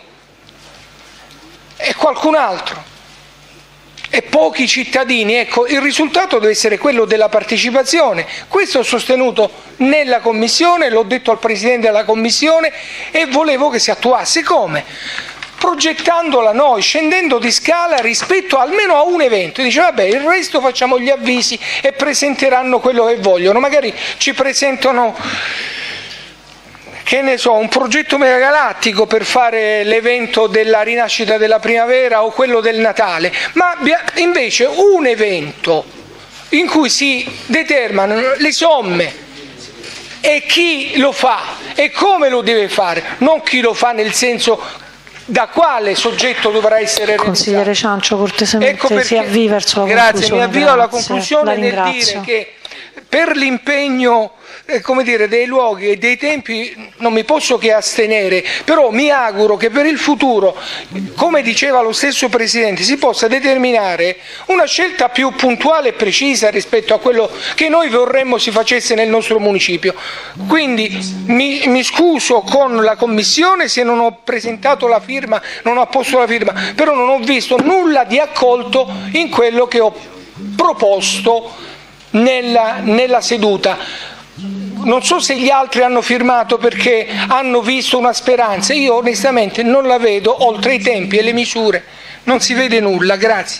e qualcun altro e pochi cittadini. Ecco, il risultato deve essere quello della partecipazione. Questo ho sostenuto nella Commissione, l'ho detto al Presidente della Commissione e volevo che si attuasse. Come? Progettandola noi, scendendo di scala rispetto almeno a un evento. Dice vabbè, il resto facciamo gli avvisi e presenteranno quello che vogliono. Magari ci presentano, che ne so, un progetto megagalattico per fare l'evento della rinascita della primavera o quello del Natale, ma invece un evento in cui si determinano le somme e chi lo fa e come lo deve fare, non chi lo fa nel senso da quale soggetto dovrà essere realizzato. Consigliere Ciancio, cortesemente, ecco perché, si avvii verso la grazie, conclusione. mi avvio Grazie, alla conclusione nel dire che per l'impegno eh, come dire, dei luoghi e dei tempi non mi posso che astenere, però mi auguro che per il futuro, come diceva lo stesso Presidente, si possa determinare una scelta più puntuale e precisa rispetto a quello che noi vorremmo si facesse nel nostro municipio. Quindi mi, mi scuso con la Commissione se non ho presentato la firma, non ho posto la firma, però non ho visto nulla di accolto in quello che ho proposto nella, nella seduta. Non so se gli altri hanno firmato perché hanno visto una speranza, io onestamente non la vedo, oltre i tempi e le misure non si vede nulla. Grazie.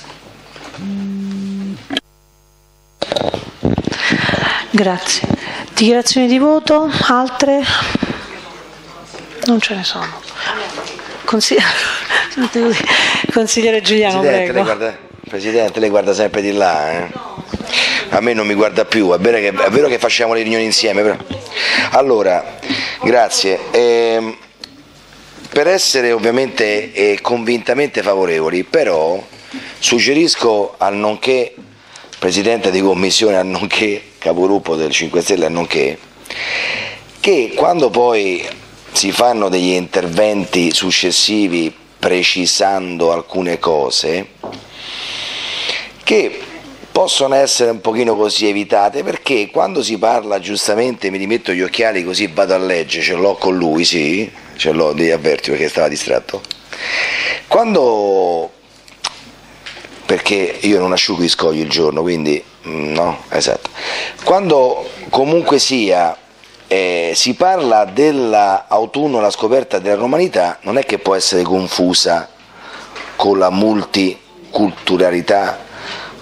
Grazie. Dichiarazioni di voto? Altre? Non ce ne sono. Consigliere, Consigliere Giuliano, Presidente, prego. Lei guarda, Presidente, lei guarda sempre di là, eh? A me non mi guarda più, è vero che, è vero che facciamo le riunioni insieme, però. Allora, grazie. Eh, per essere ovviamente e convintamente favorevoli, però suggerisco al nonché Presidente di Commissione, al nonché Capogruppo del cinque Stelle, al nonché, che quando poi si fanno degli interventi successivi precisando alcune cose, che possono essere un pochino così evitate, perché quando si parla, giustamente mi rimetto gli occhiali così vado a leggere, ce l'ho con lui, sì, ce l'ho, devi avverti perché stava distratto, quando, perché io non asciugo i scogli il giorno, quindi no, esatto, quando comunque sia eh, si parla dell'autunno, la scoperta della romanità, non è che può essere confusa con la multiculturalità,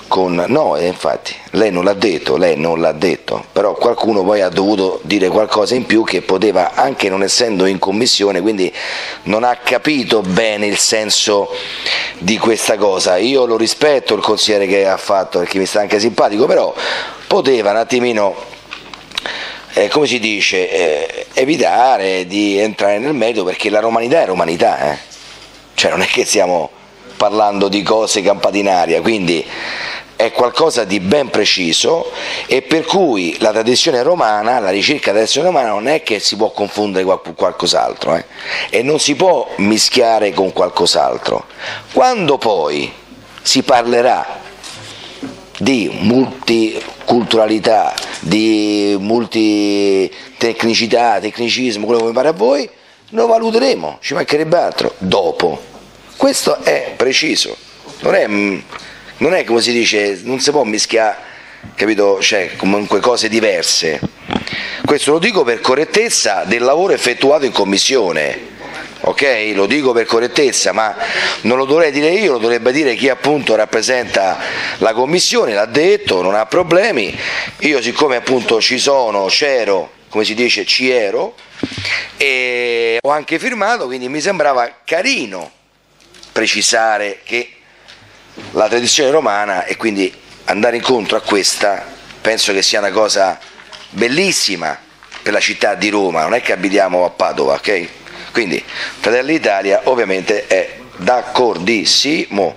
con... No, eh, infatti, lei non l'ha detto, lei non l'ha detto, però qualcuno poi ha dovuto dire qualcosa in più che poteva, anche non essendo in commissione, quindi non ha capito bene il senso di questa cosa. Io lo rispetto il consigliere che ha fatto, perché mi sta anche simpatico, però poteva un attimino, eh, come si dice, eh, evitare di entrare nel merito, perché la romanità è romanità, eh? Cioè non è che stiamo parlando di cose campate in aria, quindi è qualcosa di ben preciso, e per cui la tradizione romana, la ricerca della tradizione romana non è che si può confondere con qualcos'altro, eh? E non si può mischiare con qualcos'altro. Quando poi si parlerà di multiculturalità, di multitecnicità, tecnicismo, quello che mi pare a voi, lo valuteremo, ci mancherebbe altro, dopo. Questo è preciso, non è, non è come si dice, non si può mischiare, capito? Cioè, comunque cose diverse. Questo lo dico per correttezza del lavoro effettuato in commissione, ok? Lo dico per correttezza, ma non lo dovrei dire io, lo dovrebbe dire chi appunto rappresenta la commissione, l'ha detto, non ha problemi. Io, siccome appunto ci sono, c'ero, come si dice, ci ero, e ho anche firmato, quindi mi sembrava carino precisare che la tradizione romana, e quindi andare incontro a questa, penso che sia una cosa bellissima per la città di Roma, non è che abitiamo a Padova, ok? Quindi Fratelli d'Italia ovviamente è d'accordissimo.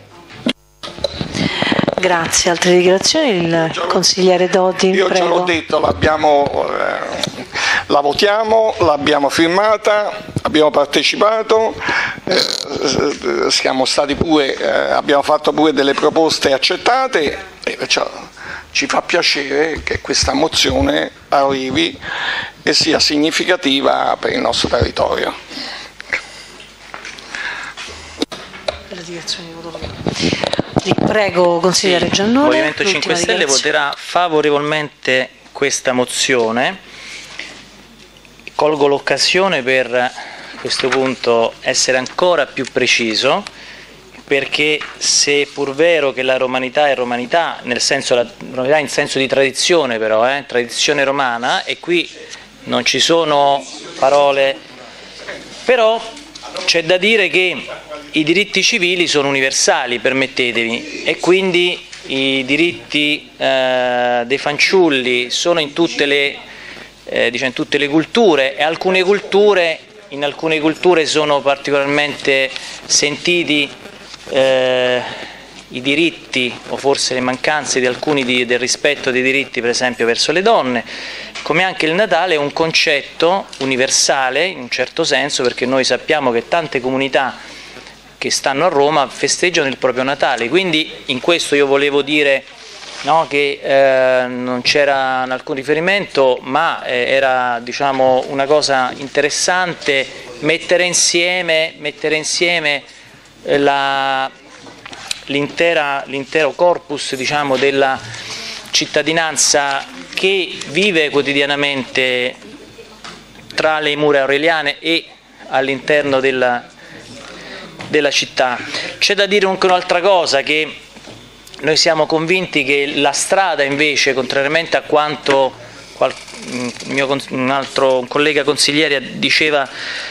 Grazie. Altre dichiarazioni? Il consigliere Doti, io prego. Già l'ho detto, l'abbiamo, eh, la votiamo, l'abbiamo firmata, abbiamo partecipato, eh, siamo stati pure, eh, abbiamo fatto pure delle proposte accettate, e perciò ci fa piacere che questa mozione arrivi e sia significativa per il nostro territorio. Le dichiarazioni di voto. Prego, consigliere Giannone. Il Movimento cinque Stelle voterà favorevolmente questa mozione. Colgo l'occasione per a questo punto essere ancora più preciso, perché se è pur vero che la romanità è romanità, nel senso, la romanità in senso di tradizione però, eh, tradizione romana, e qui non ci sono parole, però c'è da dire che i diritti civili sono universali, permettetemi, e quindi i diritti eh, dei fanciulli sono in tutte le, eh, diciamo, in tutte le culture, e alcune culture, in alcune culture sono particolarmente sentiti eh, i diritti, o forse le mancanze di alcuni di, del rispetto dei diritti, per esempio verso le donne, come anche il Natale è un concetto universale in un certo senso, perché noi sappiamo che tante comunità che stanno a Roma festeggiano il proprio Natale, quindi in questo io volevo dire, no, che eh, non c'era alcun riferimento, ma eh, era, diciamo, una cosa interessante mettere insieme, mettere insieme eh, la, l'intero corpus, diciamo, della cittadinanza che vive quotidianamente tra le mura aureliane e all'interno della della città. C'è da dire anche un'altra cosa, che noi siamo convinti che la strada invece, contrariamente a quanto qual, mio, un altro un collega consigliere diceva,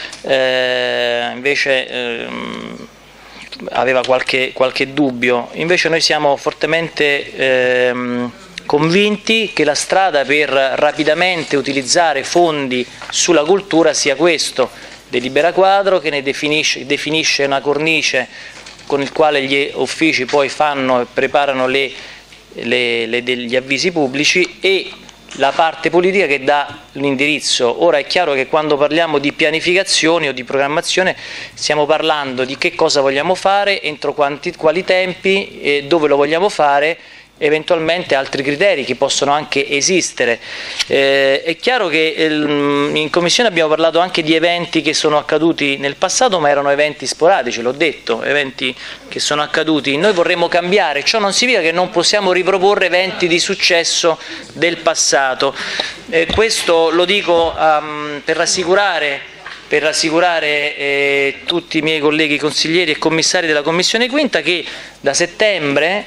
eh, invece eh, aveva qualche, qualche dubbio, invece noi siamo fortemente eh, convinti che la strada per rapidamente utilizzare fondi sulla cultura sia questo: delibera quadro che ne definisce, definisce una cornice con il quale gli uffici poi fanno e preparano le, le, le, degli avvisi pubblici, e la parte politica che dà l'indirizzo. Ora è chiaro che quando parliamo di pianificazione o di programmazione stiamo parlando di che cosa vogliamo fare, entro quanti, quali tempi, e dove lo vogliamo fare, eventualmente altri criteri che possono anche esistere. Eh, è chiaro che eh, in Commissione abbiamo parlato anche di eventi che sono accaduti nel passato, ma erano eventi sporadici, l'ho detto, eventi che sono accaduti. Noi vorremmo cambiare, ciò non significa che non possiamo riproporre eventi di successo del passato. Eh, questo lo dico um, per rassicurare per rassicurare eh, tutti i miei colleghi consiglieri e commissari della Commissione Quinta, che da settembre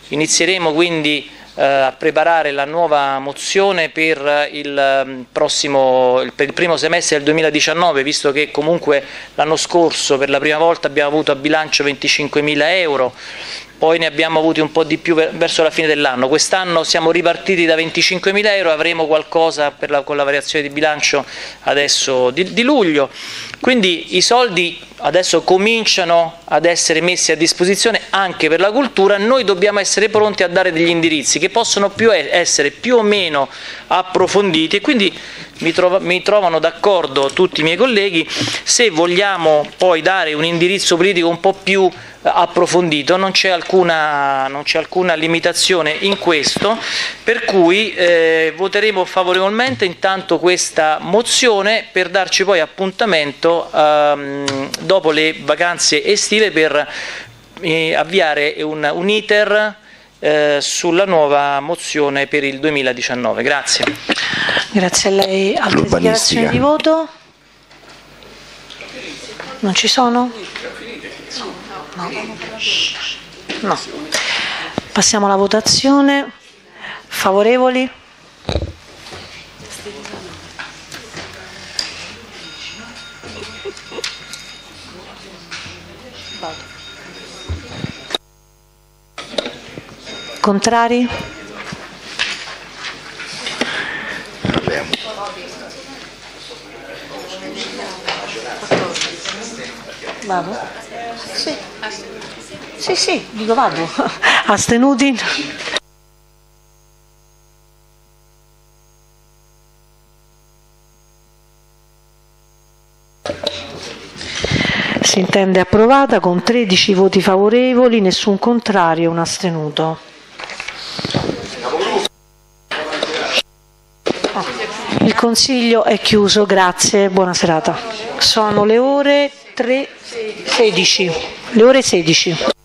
Inizieremo quindi eh, a preparare la nuova mozione per il, prossimo, per il primo semestre del duemiladiciannove, visto che comunque l'anno scorso per la prima volta abbiamo avuto a bilancio venticinquemila euro, poi ne abbiamo avuti un po' di più verso la fine dell'anno. Quest'anno siamo ripartiti da venticinquemila euro, avremo qualcosa per la, con la variazione di bilancio adesso di, di luglio. Quindi i soldi adesso cominciano ad essere messi a disposizione anche per la cultura. Noi dobbiamo essere pronti a dare degli indirizzi che possono più essere più o meno approfonditi, e quindi mi, trova, mi trovano d'accordo tutti i miei colleghi. Se vogliamo poi dare un indirizzo politico un po' più approfondito, non c'è alcuna, non c'è alcuna limitazione in questo, per cui eh, voteremo favorevolmente intanto questa mozione per darci poi appuntamento ehm, dopo le vacanze estive per eh, avviare un, un iter eh, sulla nuova mozione per il duemiladiciannove. Grazie. Grazie a lei. Altre dichiarazioni di voto? Non ci sono? No. No. Passiamo alla votazione. Favorevoli? Contrari? Vado? Sì. Sì, sì, dico vado. Astenuti? Si intende approvata con tredici voti favorevoli, nessun contrario, un astenuto. Il Consiglio è chiuso, grazie, buona serata. Sono le ore tre, sedici. Le ore sedici.